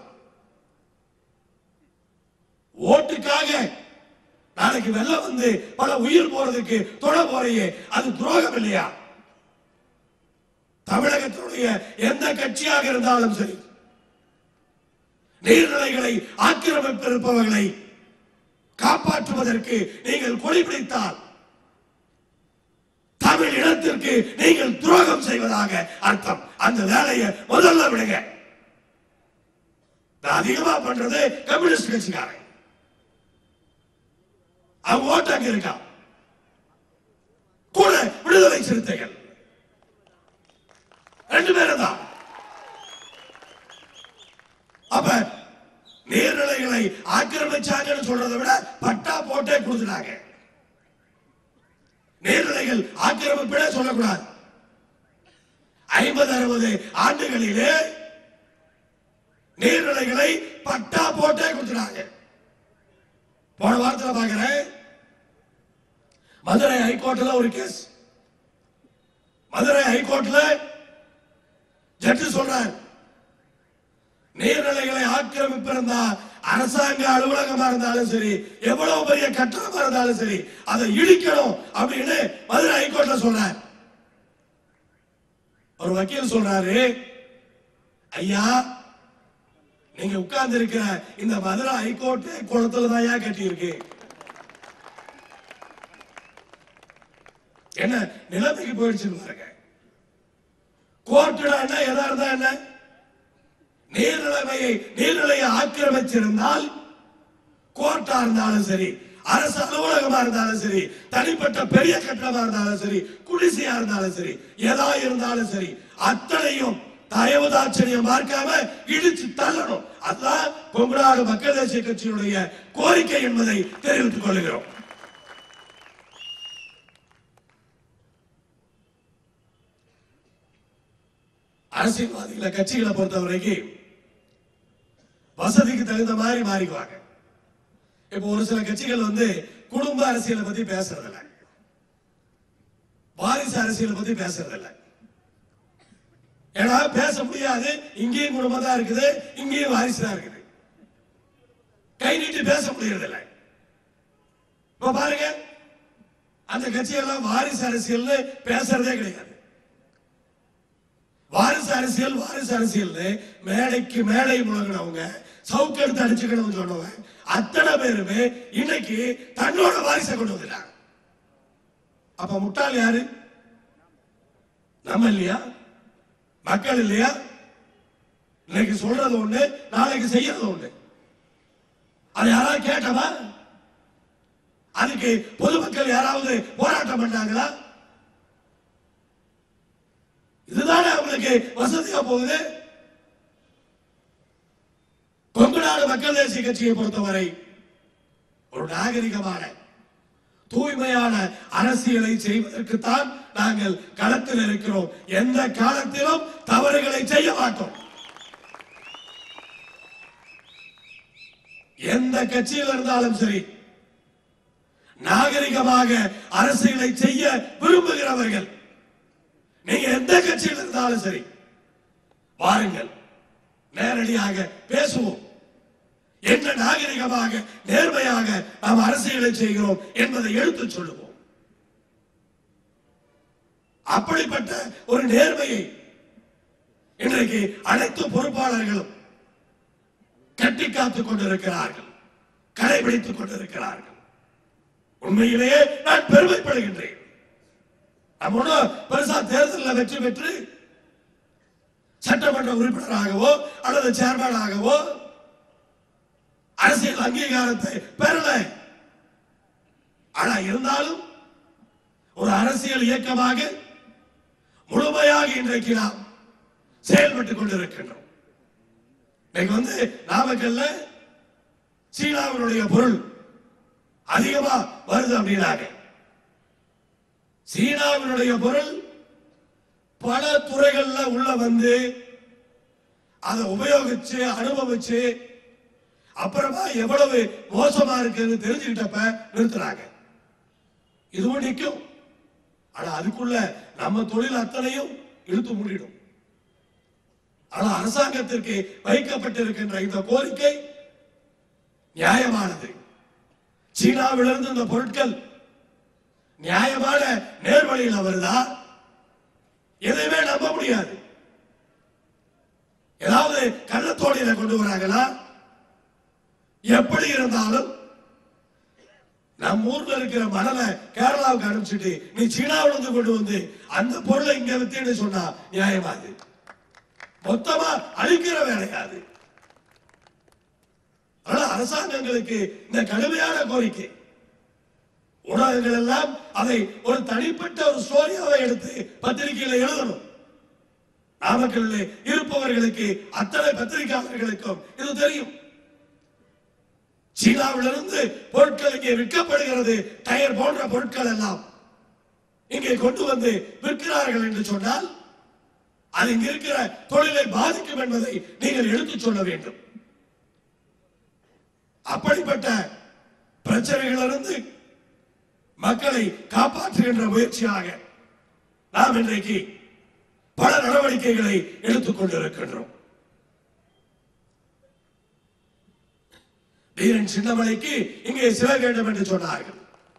ஓட்டுக்காக நாளைக்கு வெள்ளம் வந்து பல உயிர் போறதுக்கு தொட போறையே, அது துரோகம் இல்லையா? தமிழகத்தினுடைய எந்த கட்சியாக இருந்தாலும் சரி, நீர்நிலைகளை ஆக்கிரமிப்பிருப்பவர்களை காப்பாற்றுவதற்கு நீங்கள் கொடி பிடித்தால் தமிழ் இனத்திற்கு நீங்கள் துரோகம் செய்வதாக அர்த்தம். அந்த வேலையை முதல்ல விடுங்க. அதிகமா பண்றது கம்யூனிஸ்ட் கட்சிக்காரங்க. அவங்க ஓட்டு அங்க இருக்கா, கூட விடுதலை சிறுத்தைகள் 2 பேரும் தான். அப்ப நீர்நிலைகளை ஆக்கிரமிச்சாங்கன்னு சொல்றதை விட பட்டா போட்டே கொடுத்துட்டாங்க. நீர்நிலைகள் ஆக்கிரமிப்பே சொல்லக்கூடாது. 50-60 ஆண்டுகளிலே நீர்நிலைகளை பட்டா போட்டே கொடுத்துட்டாங்க. போன வாரத்தில் பார்க்கிறேன், மதுரை ஹைகோர்ட்ல ஒரு கேஸ். மதுரை ஹைகோர்ட்ல ஜட்ஜி சொல்றார், நீர்நிலைகளை ஆக்கிரமிப்பிருந்தா அரசாங்க அலுவலகமா இருந்தாலும் சரி, எவ்வளவு பெரிய கட்டணமா இருந்தாலும் சரி, அதை இடிக்கணும் அப்படின்னு மதுரை ஹைகோர்ட்ல சொல்றார். ஒரு வக்கீல் சொல்றாரு, ஐயா நீங்க உட்கார்ந்து இருக்கிற இந்த மதுரை ஹைகோர்ட் குளத்துல தான் கட்டி இருக்கு. என்ன நிலைமைக்கு போயிடுச்சு பாருங்க. கோர்ட்டுனா என்ன, எதா இருந்தா என்ன, நீர்நிலையை ஆக்கிரமிச்சிருந்தால் கோர்ட்டா இருந்தாலும் சரி, அரசு அலுவலகமா இருந்தாலும் சரி, தனிப்பட்ட பெரிய கட்டணமா இருந்தாலும் சரி, குடிசையா இருந்தாலும் சரி, எதா இருந்தாலும் சரி, அத்தனையும் தயவுதாட்சணியம் பார்க்காம இடிச்சு தள்ளணும். அதுதான் கொங்கு நாடு மக்கள் தேசிய கட்சியினுடைய கோரிக்கை என்பதை தெரிவித்துக் கொள்கிறோம். அரசியல்வாதிகளை கட்சிகளை பொறுத்தவரைக்கும் வசதிக்கு தகுந்த மாதிரி மாறிக்குவாங்க. இப்ப ஒரு சில கட்சிகள் குடும்ப அரசியலை பத்தி பேசுறதில்ல, வாரிசு அரசியலை பத்தி பேசுறதில்ல. ஏன்னா பேச முடியாது, இங்கேயும் குடும்பம் தான் இருக்குது, இங்கேயும் வாரிசு தான் இருக்குது, கை நீட்டி பேச முடியறதில்லை. இப்ப பாருங்க, அந்த கட்சியெல்லாம் வாரிசு அரசியல் பேசுறதே கிடையாது. வாரிசு அரசியல் மேடைக்கு மேடை முழங்கினவங்க, சவுக்கெடுத்து அடிச்சுக்கணும் சொன்னவங்க அத்தனை பேருமே இன்னைக்கு தன்னோட வாரிசை கொண்டு வந்துட்டாங்க. அப்ப முட்டாள் யாரு? நம்ம இல்லையா? மக்கள் இல்லையா? இன்னைக்கு சொல்றது ஒண்ணு, நாளைக்கு செய்யறது ஒண்ணு. அது யாராவது கேட்டவா? அதுக்கு பொதுமக்கள் யாராவது போராட்டம் பண்ணாங்களா? இதுதானே அவங்களுக்கு வசதியா போகுது. கொங்கு நாடு மக்கள் தேசிய கட்சியை பொறுத்தவரை ஒரு நாகரிகமான தூய்மையான அரசியலை செய்வதற்குத்தான் நாங்கள் களத்தில் இருக்கிறோம். எந்த காலத்திலும் தவறுகளை செய்ய மாட்டோம். எந்த கட்சியில் இருந்தாலும் சரி, நாகரிகமாக அரசியலை செய்ய விரும்புகிறவர்கள் நீங்க எந்த கட்சியில் இருந்தாலும் சரி, வாருங்கள், நேரடியாக பேசுவோம். என்ன நாகரிகமாக நேர்மையாக நாம் அரசியலை செய்கிறோம் என்பதை எடுத்து சொல்லுவோம். அப்படிப்பட்ட ஒரு நேர்மையை இன்றைக்கு அனைத்து பொறுப்பாளர்களும் கட்டி காத்துக் கொண்டிருக்கிறார்கள், கடைபிடித்துக் கொண்டிருக்கிறார்கள். உண்மையிலேயே நான் பெருமைப்படுகின்றேன். நம்ம பெருசா தேர்தலில் வெற்றி பெற்று சட்டமன்ற உறுப்பினராகவோ அல்லது சேர்மனாகவோ அரசியல் அங்கீகாரத்தை பெறல. ஆனா இருந்தாலும் ஒரு அரசியல் இயக்கமாக முழுமையாக இன்றைக்கு நாம் செயல்பட்டுக் கொண்டிருக்கின்றோம். இன்னைக்கு நாமக்கல்ல சீனாவினுடைய பொருள் அதிகமா வருது அப்படின்னாங்க. சீனாவினுடைய பொருள் பல துறைகள்ல உள்ள அதை உபயோகிச்சு அனுபவிச்சு அப்புறமா எவ்வளவு மோசமா இருக்குன்னு தெரிஞ்சுக்கிட்டப்ப நிறுத்துறாங்க. இதுவும் நிற்கும். ஆனா அதுக்குள்ள நம்ம தொழில் அத்தனையும் இழுத்து மூடிடும். ஆனா அரசாங்கத்திற்கு வைக்கப்பட்டிருக்கின்ற இந்த கோரிக்கை நியாயமானது. சீனாவிலிருந்து இந்த பொருட்கள் நியாயமான நேர்வழியில் வருதா? எதையுமே நம்ப முடியாது. ஏதாவது கள்ளத்தோடையில கொண்டு வராங்களா? எப்படி இருந்தாலும் நம்ம ஊர்ல இருக்கிற மணலை கேரளாவுக்கு அனுப்பிச்சுட்டு நீ சீனாவிலிருந்து கொண்டு வந்து அந்த பொருளை இங்க வித்தேன்னு சொன்னா நியாயமாது? மொத்தமா அழிக்கிற வேலையாது. ஆனா அரசாங்கங்களுக்கு இந்த கடுமையான கோரிக்கை. ஊடகங்கள் எல்லாம் அதை ஒரு தனிப்பட்ட ஒரு ஸ்டோரியாவை எடுத்து பத்திரிகையில எழுதணும். நாமக்கல்ல இருப்பவர்களுக்கு, அத்தனை பத்திரிகையாளர்களுக்கும் இது தெரியும். சீனாவிலிருந்து பொருட்கள் இங்கே விற்கப்படுகிறது. டயர் போன்ற பொருட்கள் எல்லாம் இங்கே கொண்டு வந்து விற்கிறார்கள் என்று சொன்னால் அது இங்க இருக்கிற தொழிலை பாதிக்கும் என்பதை நீங்கள் எடுத்துச் சொல்ல வேண்டும். அப்படிப்பட்ட பிரச்சனைகளிலிருந்து மக்களை காப்பாற்றுகின்ற முயற்சியாக நாம் இன்றைக்கு பல நடவடிக்கைகளை எடுத்துக் கொண்டிருக்கின்றோம். வீரன் சின்னமலைக்கு இங்கே சிலை வேண்டும் என்று சொன்னார்கள்.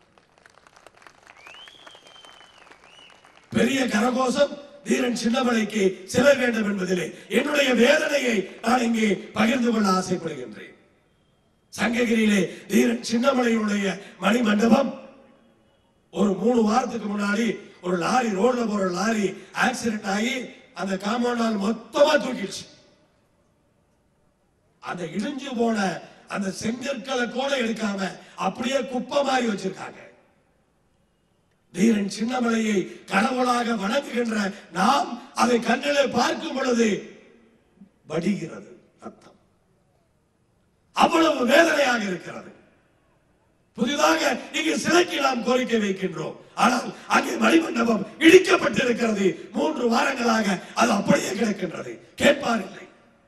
பெரிய கரகோஷம் வீரன் சின்னமலைக்கு சிலை வேண்டும் என்பதிலே என்னுடைய வேதனையை நான் இங்கே பகிர்ந்து கொள்ள ஆசைப்படுகின்றேன். சங்ககிரியிலே வீரன் சின்னமலையுடைய மணிமண்டபம் ஒரு 3 வாரத்துக்கு முன்னாடி ஒரு லாரி, ரோட்ல போற லாரி ஆக்சிடென்ட் ஆகி அந்த காம்பவுண்டால் மொத்தமா தூக்கிடுச்சு. அந்த இடிஞ்சு போன அந்த செங்கற்களை கூட எடுக்காம அப்படியே குப்பமாய் வச்சிருக்காங்க. வீரன் சின்னமலையை கடவுளாக வணங்குகின்ற நாம் அதை கண்ணிலே பார்க்கும் பொழுது வடிகிறது ரத்தம். அவ்வளவு வேதனையாக இருக்கிறது. புதிதாக இங்கே சிலைக்கு நாம் கோரிக்கை வைக்கின்றோம். ஆனால் அங்கே மணிமண்டபம் இடிக்கப்பட்டிருக்கிறது. 3 வாரங்களாக அது அப்படியே கிடக்கின்றது. கேட்பார் இல்லை.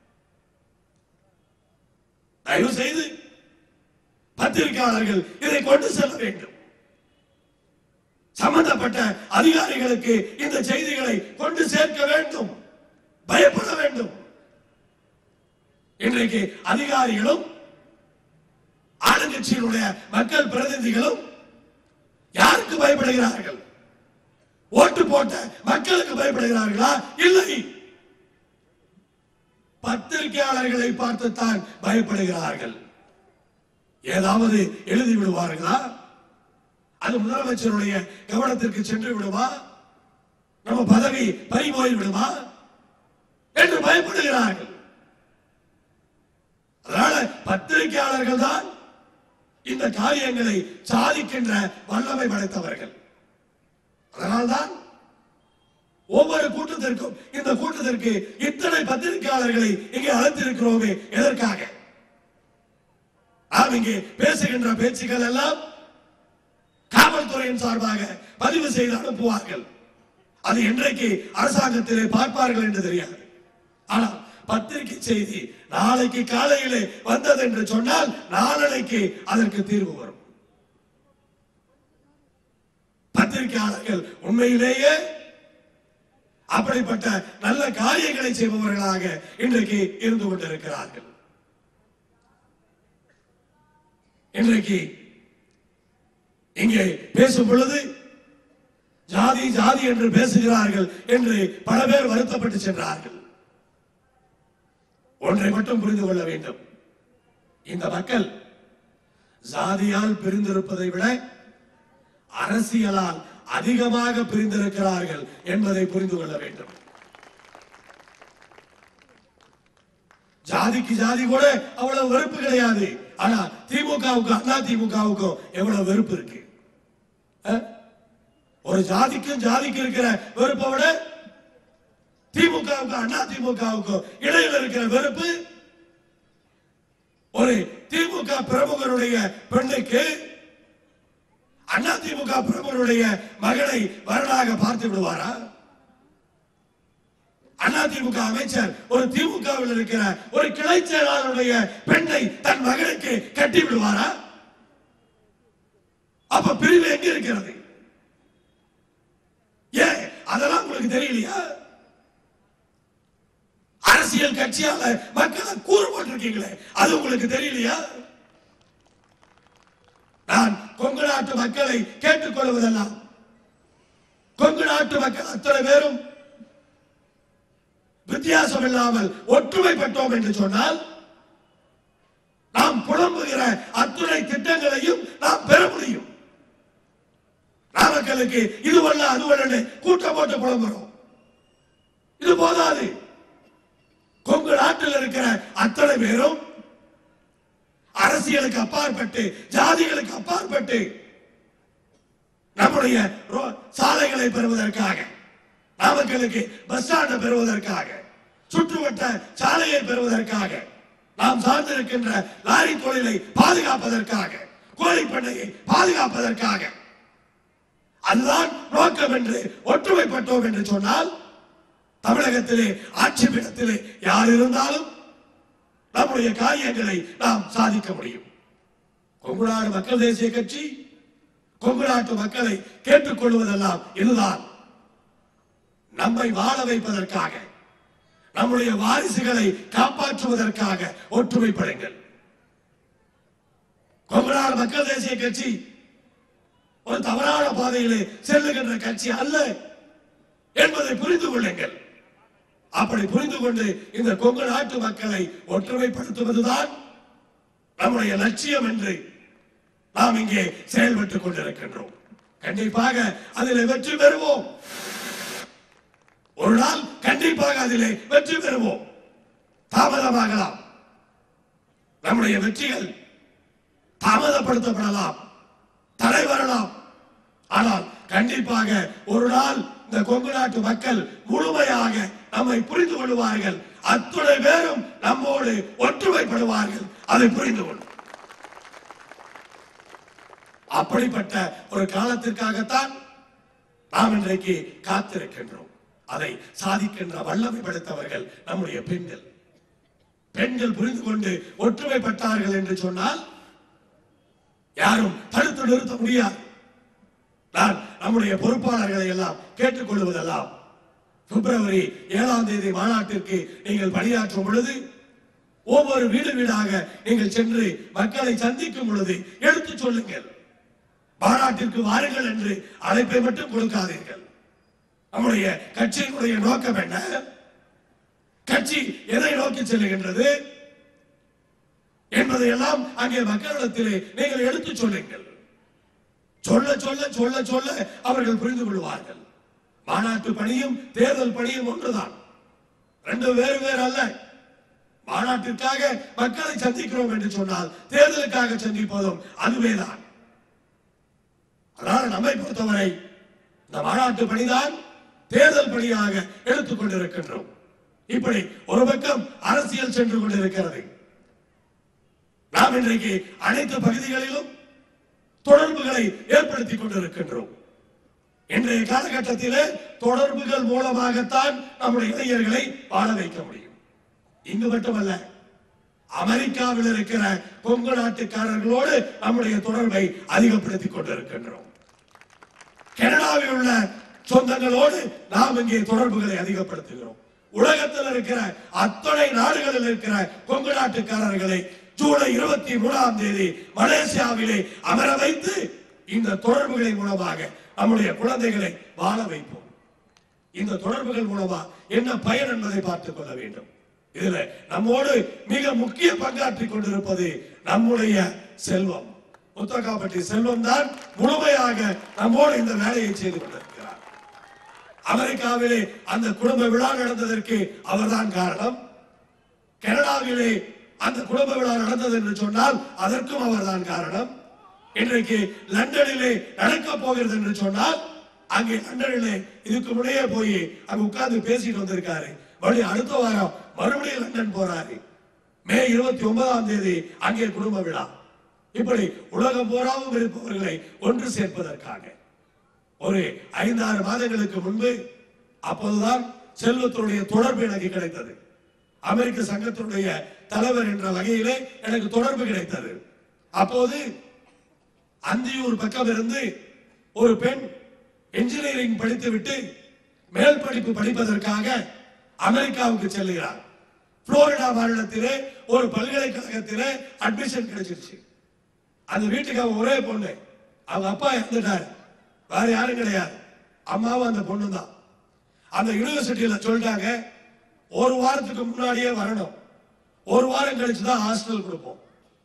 தயவு செய்து பத்திரிகையாளர்கள் இதை கொண்டு செல்ல வேண்டும். சம்பந்தப்பட்ட அதிகாரிகளுக்கு இந்த செய்திகளை கொண்டு சேர்க்க வேண்டும். பயப்பட வேண்டும். இன்றைக்கு அதிகாரிகளும் ஆளுங்கட்சியினுடைய மக்கள் பிரதிநிதிகளும் யாருக்கு பயப்படுகிறார்கள்? ஓட்டு போட்ட மக்களுக்கு பயப்படுகிறார்களா? இல்லை, பத்திரிகையாளர்களை பார்த்துத்தான் பயப்படுகிறார்கள். ஏதாவது எழுதி விடுவார்களா? அது முதலமைச்சருடைய கவனத்திற்கு சென்று விடுமா? நம்ம பதவி பறிபோய் விடுமா என்று பயப்படுகிறார்கள். அதனால பத்திரிகையாளர்கள் தான் இந்த காரியங்களை சாதிக்கின்ற வல்லமை படைத்தவர்கள். அதனால்தான் ஒவ்வொரு கூட்டத்திற்கும் இந்த கூட்டத்திற்கு இத்தனை பத்திரிகையாளர்களை இங்கே அழைத்திருக்கிறோமே. எதற்காக? நாம் இங்கே பேசுகின்ற பேச்சுக்கள் எல்லாம் காவல்துறையின் சார்பாக பதிவு செய்து அனுப்புவார்கள். அது இன்றைக்கு அரசாங்கத்திலே பார்ப்பார்கள் என்று தெரியாது. ஆனால் பத்திரிகை செய்தி நாளைக்கு காலையிலே வந்தது என்று சொன்னால் நாளைக்கு அதற்கு தீர்வு வரும். பத்திரிகையாளர்கள் உண்மையிலேயே அப்படிப்பட்ட நல்ல காரியங்களை செய்பவர்களாக இன்றைக்கு இருந்து கொண்டிருக்கிறார்கள். இன்றைக்கு இங்கே பேசும் பொழுது ஜாதி ஜாதி என்று பேசுகிறார்கள் என்று பல பேர் வருத்தப்பட்டு சென்றார்கள். ஒன்றை மட்டும் புரிந்து கொள்ள வேண்டும். இந்த மக்கள் ஜாதியால் பிரிந்திருப்பதை விட அரசியலால் அதிகமாக பிரிந்திருக்கிறார்கள் என்பதை புரிந்து கொள்ள வேண்டும். ஜாதிக்கு ஜாதி கூட அவ்வளவு வெறுப்பு கிடையாது. ஆனா திமுகவுக்கும் அண்ணா திமுகவுக்கும் எவ்வளவு வெறுப்பு இருக்கு. ஒரு ஜாதிக்கும் ஜாதிக்கு இருக்கிற வெறுப்பை விட திமுகவுக்கும் அண்ணா திமுகவுக்கும் இடையில இருக்கிற வெறுப்பு, ஒரு திமுக பிரமுகருடைய பெண்ணுக்கு அண்ணா திமுக பிரமுகருடைய மகனை வரலாக பார்த்து விடுவாரா? அண்ணா திமுக அமைச்சர் ஒரு திமுகவில் இருக்கிற ஒரு கிளை செயலாளருடைய பெண்ணை தன் மகனுக்கு கட்டி விடுவாரா? அப்ப பிரிவு எங்க இருக்கிறது? ஏன் அதெல்லாம் உங்களுக்கு தெரியலையா? அரசியல் கட்சியால மக்களை கூறு போட்டிருக்கீங்களே, அது உங்களுக்கு தெரியலையா? நான் கொங்கு நாட்டு மக்களை கேட்டுக் கொள்வதெல்லாம், கொங்கு நாட்டு மக்கள் அத்தனை பேரும் வித்தியாசம் இல்லாமல் ஒற்றுமைப்பட்டோம் என்று சொன்னால் நாம் புலம்புகிற அத்துணை திட்டங்களையும் நாம் பெற முடியும். நாமக்கலுக்கு இதுவல்ல அதுவல்ல கூட்டம் போட்டு புலம்புறோம். இது போதாது. கொங்கு நாட்டில் இருக்கிற அத்தனை பேரும் அரசியலுக்கு அப்பாற்பட்டு, ஜாதிகளுக்கு அப்பாற்பட்டு நம்முடைய சாலைகளை பெறுவதற்காக, நாமக்கலுக்கு பஸ் ஸ்டாண்டை பெறுவதற்காக, சுற்றுவட்ட சாலையை பெறுவதற்காக, நாம் சார்ந்திருக்கின்ற லாரி தொழிலை பாதுகாப்பதற்காக, கோழி பண்ணையை தமிழகத்திலே ஆட்சி பீடத்திலே யார் இருந்தாலும் நம்முடைய காரியங்களை நாம் சாதிக்க முடியும். கொங்கு நாடு மக்கள் தேசிய கட்சி கொங்கு நாட்டு மக்களை கேட்டுக்கொள்வதெல்லாம் இதுதான். நம்மை வாழ வைப்பதற்காக, நம்முடைய வாரிசுகளை காப்பாற்றுவதற்காக ஒற்றுமைப்படுங்கள். கொங்கு நாடு மக்கள் தேசிய கட்சி ஒரு தவறான பாதையிலே செல்லுகின்ற கட்சி அல்ல என்பதை புரிந்து கொள்ளுங்கள். அப்படி புரிந்து கொண்டு இந்த கொங்கு நாட்டு மக்களை ஒற்றுமைப்படுத்துவதுதான் நம்முடைய லட்சியம் என்று நாம் இங்கே செயல்பட்டுக் கொண்டிருக்கின்றோம். கண்டிப்பாக அதிலே வெற்றி பெறுவோம். ஒரு நாள் கண்டிப்பாக அதிலே வெற்றி பெறுவோம். தாமதமாகலாம், நம்முடைய வெற்றிகள் தாமதப்படுத்தப்படலாம், தடை வரலாம். ஆனால் கண்டிப்பாக ஒரு நாள் இந்த கொங்கு நாட்டு மக்கள் முழுமையாக நம்மை புரிந்து கொள்வார்கள். அத்துணை பேரும் நம்மோடு ஒற்றுமைப்படுவார்கள். அதை புரிந்து கொள்ளும். அப்படிப்பட்ட ஒரு காலத்திற்காகத்தான் நாம் இன்றைக்கு காத்திருக்கின்றோம். அதை சாதிக்கின்ற வல்லமை படைத்தவர்கள் நம்முடைய பெண்கள். பெண்கள் புரிந்து கொண்டு ஒற்றுமைப்பட்டார்கள் என்று சொன்னால் யாரும் தடுத்து நிறுத்த முடியாது. நான் நம்முடைய பொறுப்பாளர்களை எல்லாம் கேட்டுக்கொள்வதெல்லாம், பிப்ரவரி 7ஆம் தேதி மாநாட்டிற்கு நீங்கள் பணியாற்றும் பொழுது ஒவ்வொரு வீடு வீடாக நீங்கள் சென்று மக்களை சந்திக்கும் பொழுது எடுத்து சொல்லுங்கள். மாநாட்டிற்கு வாருங்கள் என்று அழைப்பை மட்டும் கொடுக்காதீர்கள். நம்முடைய கட்சியினுடைய நோக்கம் என்ன? கட்சி எதை நோக்கி செல்லுகின்றது என்பதையெல்லாம் அங்கே மக்களிடத்திலே நீங்கள் எடுத்து சொல்லுங்கள். சொல்ல சொல்ல சொல்ல சொல்ல அவர்கள் புரிந்து கொள்வார்கள். மாநாட்டு பணியும் தேர்தல் பணியும் ஒன்றுதான், ரெண்டு வேறு வேறு அல்ல. மாநாட்டிற்காக மக்களை சந்திக்கிறோம் என்று சொன்னால் தேர்தலுக்காக சந்திப்பதும் அதுவேதான். அதனால் நம்மை பொறுத்தவரை இந்த மாநாட்டு பணிதான் தேர்தல் பணியாக எடுத்துக் கொண்டிருக்கின்றோம். இப்படி ஒரு பக்கம் அரசியல் சென்று கொண்டிருக்கிறது. நாம் இன்றைக்கு அனைத்து பகுதிகளிலும் தொடர்புகளை ஏற்படுத்திக் கொண்டிருக்கின்றோம். இன்றைய காலகட்டத்திலே தொடர்புகள் மூலமாகத்தான் நம்முடைய இளைஞர்களை வாழ வைக்க முடியும். இங்கு மட்டுமல்ல, அமெரிக்காவில் இருக்கிற கொங்கு நாட்டுக்காரர்களோடு நம்முடைய தொடர்பை அதிகப்படுத்திக் கொண்டிருக்கின்றோம். கனடாவில் உள்ள சொந்தங்களோடு நாம் இங்கே தொடர்புகளை அதிகப்படுத்துகிறோம். உலகத்தில் இருக்கிற அத்தனை நாடுகளில் இருக்கிற கொங்கு நாட்டுக்காரர்களை ஜூலை 23ஆம் தேதி மலேசியாவிலே அமர வைத்து இந்த தொடர்புகளின் மூலமாக நம்முடைய குழந்தைகளை வாழ வைப்போம். இந்த தொடர்புகள் மூலமா என்ன பயன் என்பதை பார்த்துக் கொள்ள வேண்டும். இதுல நம்மோடு மிக முக்கிய பங்காற்றிக் கொண்டிருப்பது நம்முடைய செல்வம். முத்தக்காப்பட்டி செல்வம் தான் முழுமையாக நம்மோடு இந்த வேலையை செய்து கொண்டிருக்கிறார். அமெரிக்காவிலே அந்த குடும்ப விழா நடந்ததற்கு அவர்தான் காரணம். கனடாவிலே அந்த குடும்ப விழா நடந்தது என்று சொன்னால் அதற்கும் அவர்தான் காரணம். இன்றைக்கு லண்டனிலே நடக்க போகிறது என்று சொன்னால் அங்கே லண்டனிலே இதுக்கு முன்னே போய் அங்க உட்கார்ந்து பேசிட்டு வந்திருக்காரு. மறுபடியும் அடுத்த வாரம் மறுபடியும் லண்டன் போறாரு. மே 29ஆம் தேதி அங்கே குடும்ப விழா. இப்படி உலகம் போராவும் இருப்பவர்களை ஒன்று சேர்ப்பதற்காக ஒரு 5-6 மாதங்களுக்கு முன்பு அப்போதுதான் செல்வத்துடைய தொடர்பு எனக்கு கிடைத்தது. அமெரிக்க சங்கத்தினுடைய தலைவர் என்ற வகையிலே எனக்கு தொடர்பு கிடைத்தது. அப்போது அந்தியூர் பக்கம் இருந்து ஒரு பெண் இன்ஜினியரிங் படித்துவிட்டு மேல் படிப்பு படிப்பதற்காக அமெரிக்காவுக்கு செல்கிறார். புளோரிடா மாநிலத்திலே ஒரு பல்கலைக்கழகத்திலே அட்மிஷன் கிடைச்சிருச்சு. அந்த வீட்டுக்கு அவன் ஒரே பொண்ணு. அவங்க அப்பா இறந்துட்டாரு, வேற யாரும் கிடையாது, அம்மாவும் அந்த பொண்ணு தான். அந்த யூனிவர்சிட்டியில சொல்லிட்டாங்க, ஒரு வாரத்துக்கு முன்னாடியே வரணும், ஒரு வாரம் கழிச்சுதான் ஹாஸ்டல் கொடுப்போம்,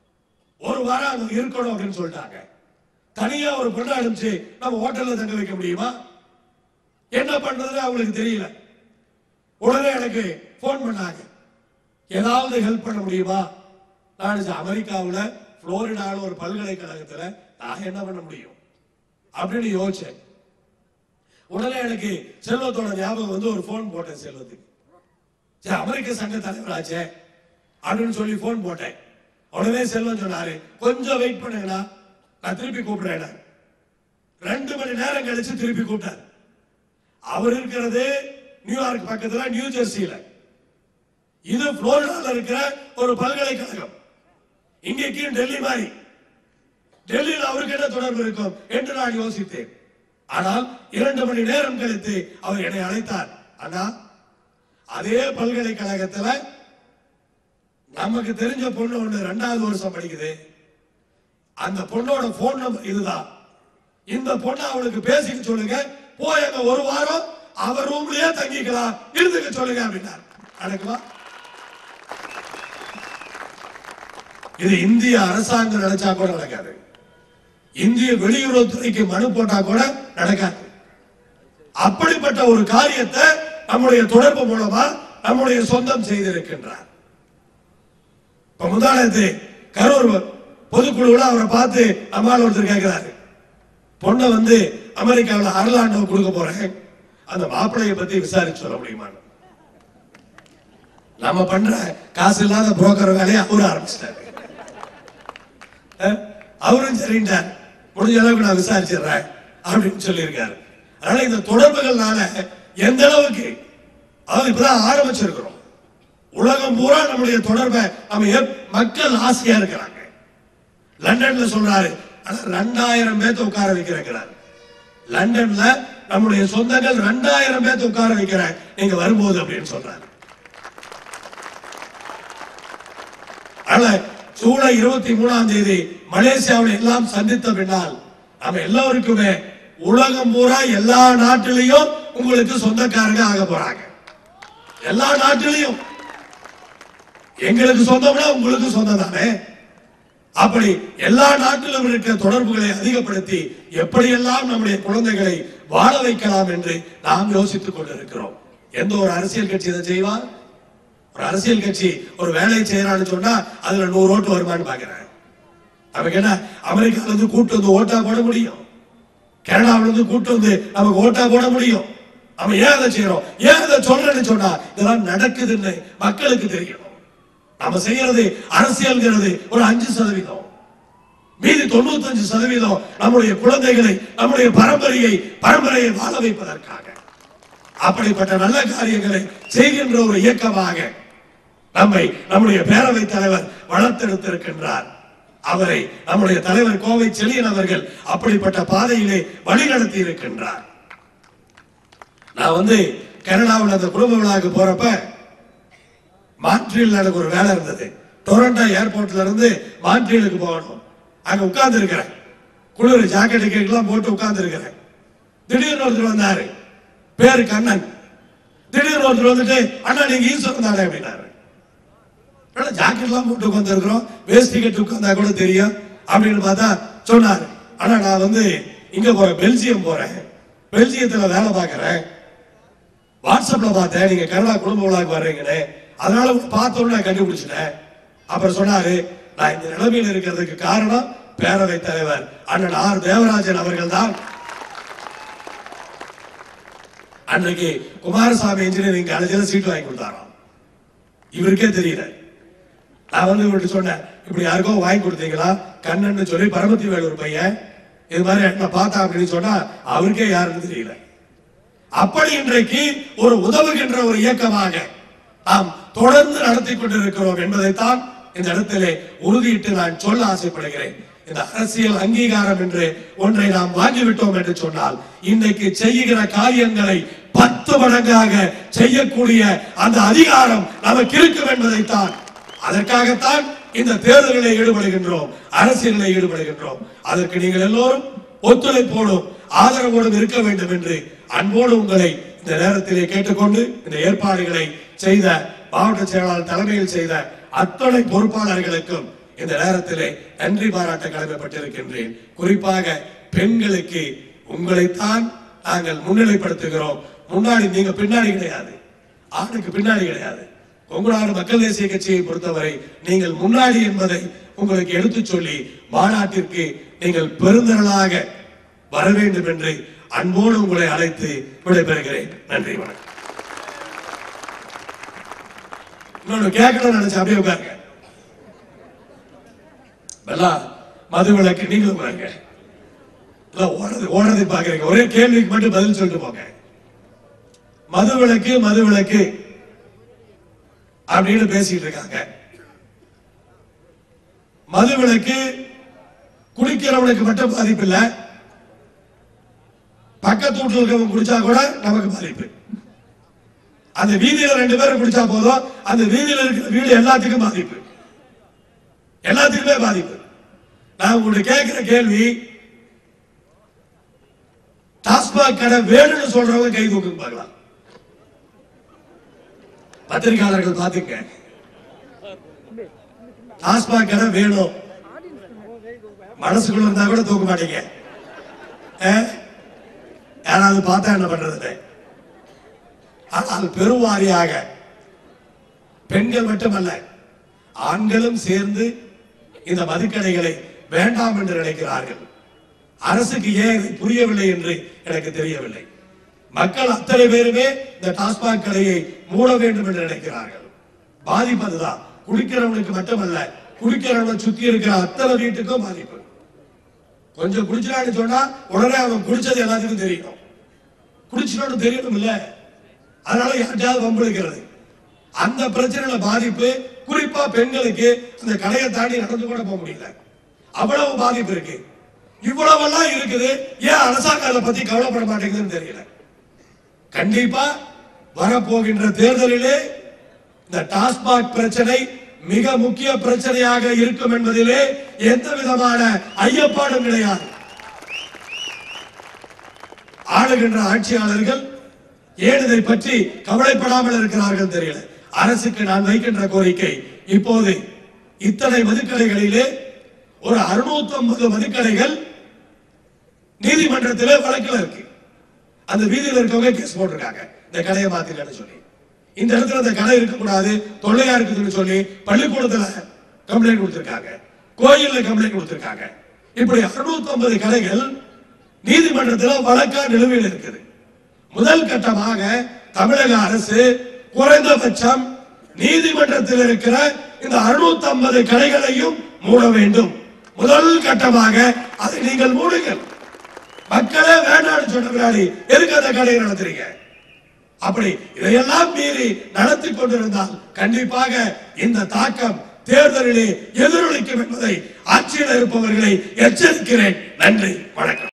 ஒரு வாரம் அங்க இருக்கணும் அப்படின்னு சொல்லிட்டாங்க. தனியா ஒரு பொண்ணு அனுப்பிச்சு நம்ம ஹோட்டல்ல தங்க வைக்க முடியுமா? என்ன பண்றதுன்னு அவங்களுக்கு தெரியல. உடனே எனக்கு போன் பண்ணாங்க, ஏதாவது ஹெல்ப் பண்ண முடியுமா? நான் அமெரிக்காவில் புளோரிடாவில் ஒரு பல்கலைக்கழகத்துல நான் என்ன பண்ண முடியும் அப்படின்னு யோசிச்சேன். உடனே எனக்கு செல்வத்தோட ஞாபகம் வந்து ஒரு போன் போட்டேன் செல்வத்துக்கு. சரி, அமெரிக்க சங்க தலைவராச்சே அப்படின்னு சொல்லி போன் போட்டேன். உடனே செல்வம் சொன்னாரு, கொஞ்சம் வெயிட் பண்ணுங்கண்ணா, நான் திருப்பி கூப்பிடுறேன். 2 மணி நேரம் கழிச்சு திருப்பி கூப்பிட்டார். அவர் இருக்கிறது நியூயார்க் பக்கத்துல நியூ ஜெர்சியில. இது புளோரிடால இருக்கிற ஒரு பல்கலைக்கழகம். இங்கேக்கு டெல்லி மாதிரி. டெல்லியில் அவருக்கு என்ன தொடர்பு இருக்கும் என்று நான் யோசித்தேன். ஆனால் 2 மணி நேரம் கழித்து அவர் என்னை அழைத்தார். ஆனா அதே பல்கலைக்கழகத்துல நமக்கு தெரிஞ்ச பொண்ணு ஒண்ணு 2வது வருஷம் படிக்குது. அந்த பொண்ணோட போன் நம்பர் இதுதான். இந்த பொண்ணு அவளுக்கு பேசிக்க சொல்லுங்க, போய் அங்க 1 வாரம் அவர் ரூம்லயே தங்கிக்கலாம், இருந்துக்க சொல்லுங்க அப்படின்னார். நடக்குமா? இது இந்திய அரசாங்கம் நினைச்சா கூட நடக்காது. இந்திய வெளியுறவுத்துறைக்கு மனு போட்டா கூட நடக்காது. அப்படிப்பட்ட ஒரு காரியத்தை நம்முடைய தொடர்பு மூலமா நம்முடைய சொந்தம் செய்திருக்கின்றார். இப்ப முந்தானத்து கரூர் பொதுக்குழுவில் அவரை பார்த்து நம்மால் ஒருத்தர் கேட்கிறாரு, பொண்ணை வந்து அமெரிக்காவில் அர்லாண்டோ கொடுக்க போறேன், அந்த மாப்பிள்ளைய பத்தி விசாரிச்சு சொல்ல முடியுமா? நம்ம பண்ற காசு இல்லாத புரோக்கர் வேலையை அவரு ஆரம்பிச்சிட்டாரு. அவரும் சரிண்டார், முடிஞ்ச அளவுக்கு நான் விசாரிச்சிடுறேன் அப்படின்னு சொல்லியிருக்காரு. அதனால இந்த தொடர்புகள்னால எந்த அளவுக்கு இப்பதான் ஆரம்பிச்சிருக்கிறோம். உலகம் பூரா நம்முடைய தொடர்பை நம்ம மக்கள் ஆசையா இருக்கிறாங்க. லண்டன்ல சொல்றாரு, 2000 பேர்த்த உட்கார வைக்கிறார். லண்டன்ல நம்முடைய சொந்தங்கள் 2000 பேர்த்த உட்கார வைக்கிறேன் நீங்க வரும்போது அப்படின்னு சொல்றாரு. ஜூலை 23ஆம் தேதி மலேசியாவில் எல்லாம் சந்தித்த பின்னால் நம்ம எல்லோருக்குமே உலகம் பூரா எல்லா நாட்டிலையும் உங்களுக்கு சொந்தக்காரங்க ஆக போறாங்க. எல்லா நாட்டிலையும் எங்களுக்கு சொந்தம்னா உங்களுக்கு சொந்தம் தானே. அப்படி எல்லா நாட்டிலும் இருக்கிற தொடர்புகளை அதிகப்படுத்தி எப்படியெல்லாம் நம்முடைய குழந்தைகளை வாழ வைக்கலாம் என்று நாம் யோசித்துக் கொண்டிருக்கிறோம். எந்த ஒரு அரசியல் கட்சி இதை செய்வார்? ஒரு அரசியல் கட்சி ஒரு வேலையை செய்யறான்னு சொன்னா அதுல 100 ஓட்டு வருமானு பாக்குறேன். நமக்கு என்ன, அமெரிக்கால இருந்து கூட்டு வந்து ஓட்டா போட முடியும், கனடாவில இருந்து கூட்டு வந்து நமக்கு ஓட்டா போட முடியும். நம்ம ஏன் அதை செய்யறோம், ஏன் அதை சொல்றேன்னு சொன்னா இதெல்லாம் நடக்குதுன்னு மக்களுக்கு தெரியும். நம்ம செய்யறது அரசியல்ங்கிறது ஒரு 5%, மீதி 95% நம்முடைய குழந்தைகளை நம்முடைய பரம்பரையை வாழ வைப்பதற்காக. அப்படிப்பட்ட நல்ல காரியங்களை செய்கின்ற ஒரு இயக்கமாக நம்முடைய பேரவைத் தலைவர் வளர்த்தெடுத்திருக்கின்றார். அவரை நம்முடைய தலைவர் கோவை செழியன் அவர்கள் அப்படிப்பட்ட பாதையிலே வழிநடத்தி இருக்கின்றார். நான் கனடாவில் அந்த குடும்ப விழாவுக்கு போறப்ப மான்ட்ரியல் எனக்கு ஒரு வேலை இருந்தது. டொரண்டோ ஏர்போர்ட்ல இருந்து மான்ட்ரியலுக்கு போகணும். அங்க உட்கார்ந்து இருக்கிறேன், குளிர் ஜாக்கெட் கேட்கலாம் போட்டு உட்கார்ந்து இருக்கிறேன். திடீர்னு ஒருத்தர் வந்தாரு, பேரு கண்ணன். திடீர்னு ஒருத்தர் வந்துட்டு, அண்ணா நீங்க ஈஸ்வரன் தானே அப்படின்னாரு. ஜாக்கெட் எல்லாம் போட்டு உட்கார்ந்து இருக்கிறோம், வேஸ்டி கட்டு உட்கார்ந்தா கூட தெரியும் அப்படின்னு பார்த்தா சொன்னாரு, ஆனா நான் இங்க போறேன், பெல்ஜியம் போறேன், பெல்ஜியத்துல வேலை பார்க்கறேன், வாட்ஸ்அப்ல பார்த்தேன் நீங்க கனடா குடும்ப விழாக்கு வர்றீங்கன்னு, அதனால பார்த்தோன்னு நான் கண்டுபிடிச்சிட்டேன். அப்புறம் சொன்னாரு, நான் இந்த நிலைமையில் இருக்கிறதுக்கு காரணம் பேரவைத் தலைவர் அண்ணன் ஆர் தேவராஜன் அவர்கள் தான். அன்றைக்கு குமாரசாமி இன்ஜினியரிங் காலேஜில் சீட்டு வாங்கி கொடுத்தாராம். இவருக்கே தெரியல. நான் இவர்கிட்ட சொன்னேன், இப்படி யாருக்கோ வாங்கி கொடுத்தீங்களா கண்ணன் சொல்லி, பரமத்தி வேலூர் பையன் இது மாதிரி என்ன பார்த்தா அப்படின்னு சொன்னா அவருக்கே யாருன்னு தெரியல. அப்படி இன்றைக்கு ஒரு உதவுகின்ற ஒரு இயக்கமாக நாம் தொடர்ந்து நடத்தி கொண்டிருக்கிறோம் என்பதைத்தான் இந்த இடத்திலே உறுதியிட்டு நான் சொல்ல ஆசைப்படுகிறேன். இந்த அரசியல் அங்கீகாரம் என்று ஒன்றை நாம் வாங்கிவிட்டோம் என்று சொன்னால் இன்றைக்கு செய்கிற காரியங்களை 10 மடங்காக செய்யக்கூடிய அந்த அதிகாரம் நமக்கு இருக்கும் என்பதைத்தான், அதற்காகத்தான் இந்த தேர்தலில் ஈடுபடுகின்றோம், அரசியலில் ஈடுபடுகின்றோம். அதற்கு நீங்கள் எல்லோரும் ஒத்துழைப்போடும் ஆதரவோடும் இருக்க வேண்டும் என்று அன்போடு உங்களை இந்த நேரத்திலே கேட்டுக்கொண்டு இந்த ஏற்பாடுகளை செய்த மாவட்ட செயலாளர் தலைமையில் செய்த அத்தனை பொறுப்பாளர்களுக்கும் இந்த நேரத்திலே நன்றி பாராட்ட கடமைப்பட்டிருக்கின்றேன். குறிப்பாக பெண்களுக்கு உங்களைத்தான் நாங்கள் முன்னிலைப்படுத்துகிறோம். முன்னாடி நீங்க பின்னாடி கிடையாது, ஆணுக்கு பின்னாடி கிடையாது. கொங்குநாடு மக்கள் தேசிய கட்சியை பொறுத்தவரை நீங்கள் முன்னாடி என்பதை உங்களுக்கு எடுத்து சொல்லி மாநாட்டிற்கு நீங்கள் பெருந்திரளாக வர வேண்டும் என்று அன்போடு உங்களை அழைத்து விடைபெறுகிறேன். நன்றி, வணக்கம். இன்னொன்னு கேட்கணும்னு நினைச்சா அப்படியே உட்காருங்க. மது விளக்கு நீங்களும் பாருங்க, ஓடுறது பாக்குறீங்க. ஒரே கேள்விக்கு மட்டும் பதில் சொல்லிட்டு போங்க. மதுவிலக்கு மதுவிலக்கு அப்படின்னு பேசிட்டு இருக்காங்க. மதுவிலக்கு குடிக்கிறவனுக்கு மட்டும் பாதிப்பு இல்ல, பக்கத்து வீட்டில் இருக்கவங்க குடிச்சா கூட நமக்கு பாதிப்பு. அந்த வீதியில 2 பேரும் குடிச்சா போதும், அந்த வீதியில இருக்கிற வீடு எல்லாத்துக்கும் பாதிப்பு, எல்லாத்துக்குமே பாதிப்பு. நான் உங்களுக்கு கேட்கிற கேள்வி, டாஸ்மாக் கடை வேணும்னு சொல்றவங்க கை தூக்குங்க பார்க்கலாம். பத்திரிகையாளர்கள் பாத்துங்க, டாஸ்மாக் கடை வேணும் மனசுக்குள்ள இருந்தா கூட தூக்க மாட்டீங்க. யாராவது பார்த்தா என்ன பண்றது? ஆனால் பெருவாரியாக பெண்கள் மட்டுமல்ல, ஆண்களும் சேர்ந்து இந்த மதுக்கடைகளை வேண்டாம் என்று நினைக்கிறார்கள். அரசுக்கு ஏன் இதை புரியவில்லை என்று எனக்கு தெரியவில்லை. மக்கள் அத்தனை பேருமே இந்த டாஸ்மாக் கடையை மூட வேண்டும் என்று நினைக்கிறார்கள். பாதிப்பு அதுதான், குடிக்கிறவனுக்கு மட்டுமல்ல, குடிக்கிறவனை சுத்தி இருக்கிற அத்தனை வீட்டுக்கும் பாதிப்பு. கொஞ்சம் குடிச்சான்னு சொன்னா உடனே அவன் குடிச்சது எல்லாத்துக்கும் தெரியணும், குடிச்சிட்டு தெரியணும் இல்ல, அதனால யார்ட்டாவது வம்பிழுக்கிறது. அந்த பிரச்சனையில பாதிப்பு குறிப்பா பெண்களுக்கு அந்த கடையை தாண்டி நடந்து கூட போக முடியல, அவ்வளவு பாதிப்பு இருக்கு. இவ்வளவெல்லாம் இருக்குது, ஏன் அரசாங்கம் அதை பத்தி கவலைப்பட மாட்டேங்குதுன்னு தெரியல. கண்டிப்பா வரப்போகின்ற தேர்தலிலே இந்த டாஸ்மாக் பிரச்சனை மிக முக்கிய பிரச்சனையாக இருக்கும் என்பதிலே எந்த விதமான ஐயப்பாடும் கிடையாது. ஆளுகின்ற ஆட்சியாளர்கள் ஏன் இதை பற்றி கவலைப்படாமல் இருக்கிறார்கள் தெரியல. அரசுக்கு நான் வைக்கின்ற கோரிக்கை, இப்போது இத்தனை மதுக்கடைகளிலே ஒரு 650 மதுக்கடைகள் நீதிமன்றத்திலே வழக்கில் இருக்கு. அந்த வீதியில் இருக்கவங்க கேஸ் போட்டிருக்காங்க, இந்த கடையை மாத்திரன்னு சொல்லி. இந்த இடத்துல அந்த கடை இருக்கக்கூடாது, தொல்லையா இருக்குதுன்னு சொல்லி பள்ளிக்கூடத்துல கம்ப்ளைண்ட் கொடுத்திருக்காங்க, கோயில்ல கம்ப்ளைண்ட் கொடுத்திருக்காங்க. இப்படி 650 கடைகள் நீதிமன்றத்தில் வழக்கா நிலுவையில் இருக்குது. முதல் கட்டமாக தமிழக அரசு குறைந்தபட்சம் நீதிமன்றத்தில் இருக்கிற இந்த 650 கடைகளையும் மூட வேண்டும். முதல் கட்டமாக அதை நீங்கள் மூடுங்கள். மக்களே வேண்டாம்னு சொன்ன பின்னாடி எதுக்கு அந்த கடையை நடத்துறீங்க? அப்படி இதையெல்லாம் மீறி நடத்தி கொண்டிருந்தால் கண்டிப்பாக இந்த தாக்கம் தேர்தலிலே எதிரொலிக்கும் என்பதை ஆட்சியில் இருப்பவர்களை எச்சரிக்கிறேன். நன்றி, வணக்கம்.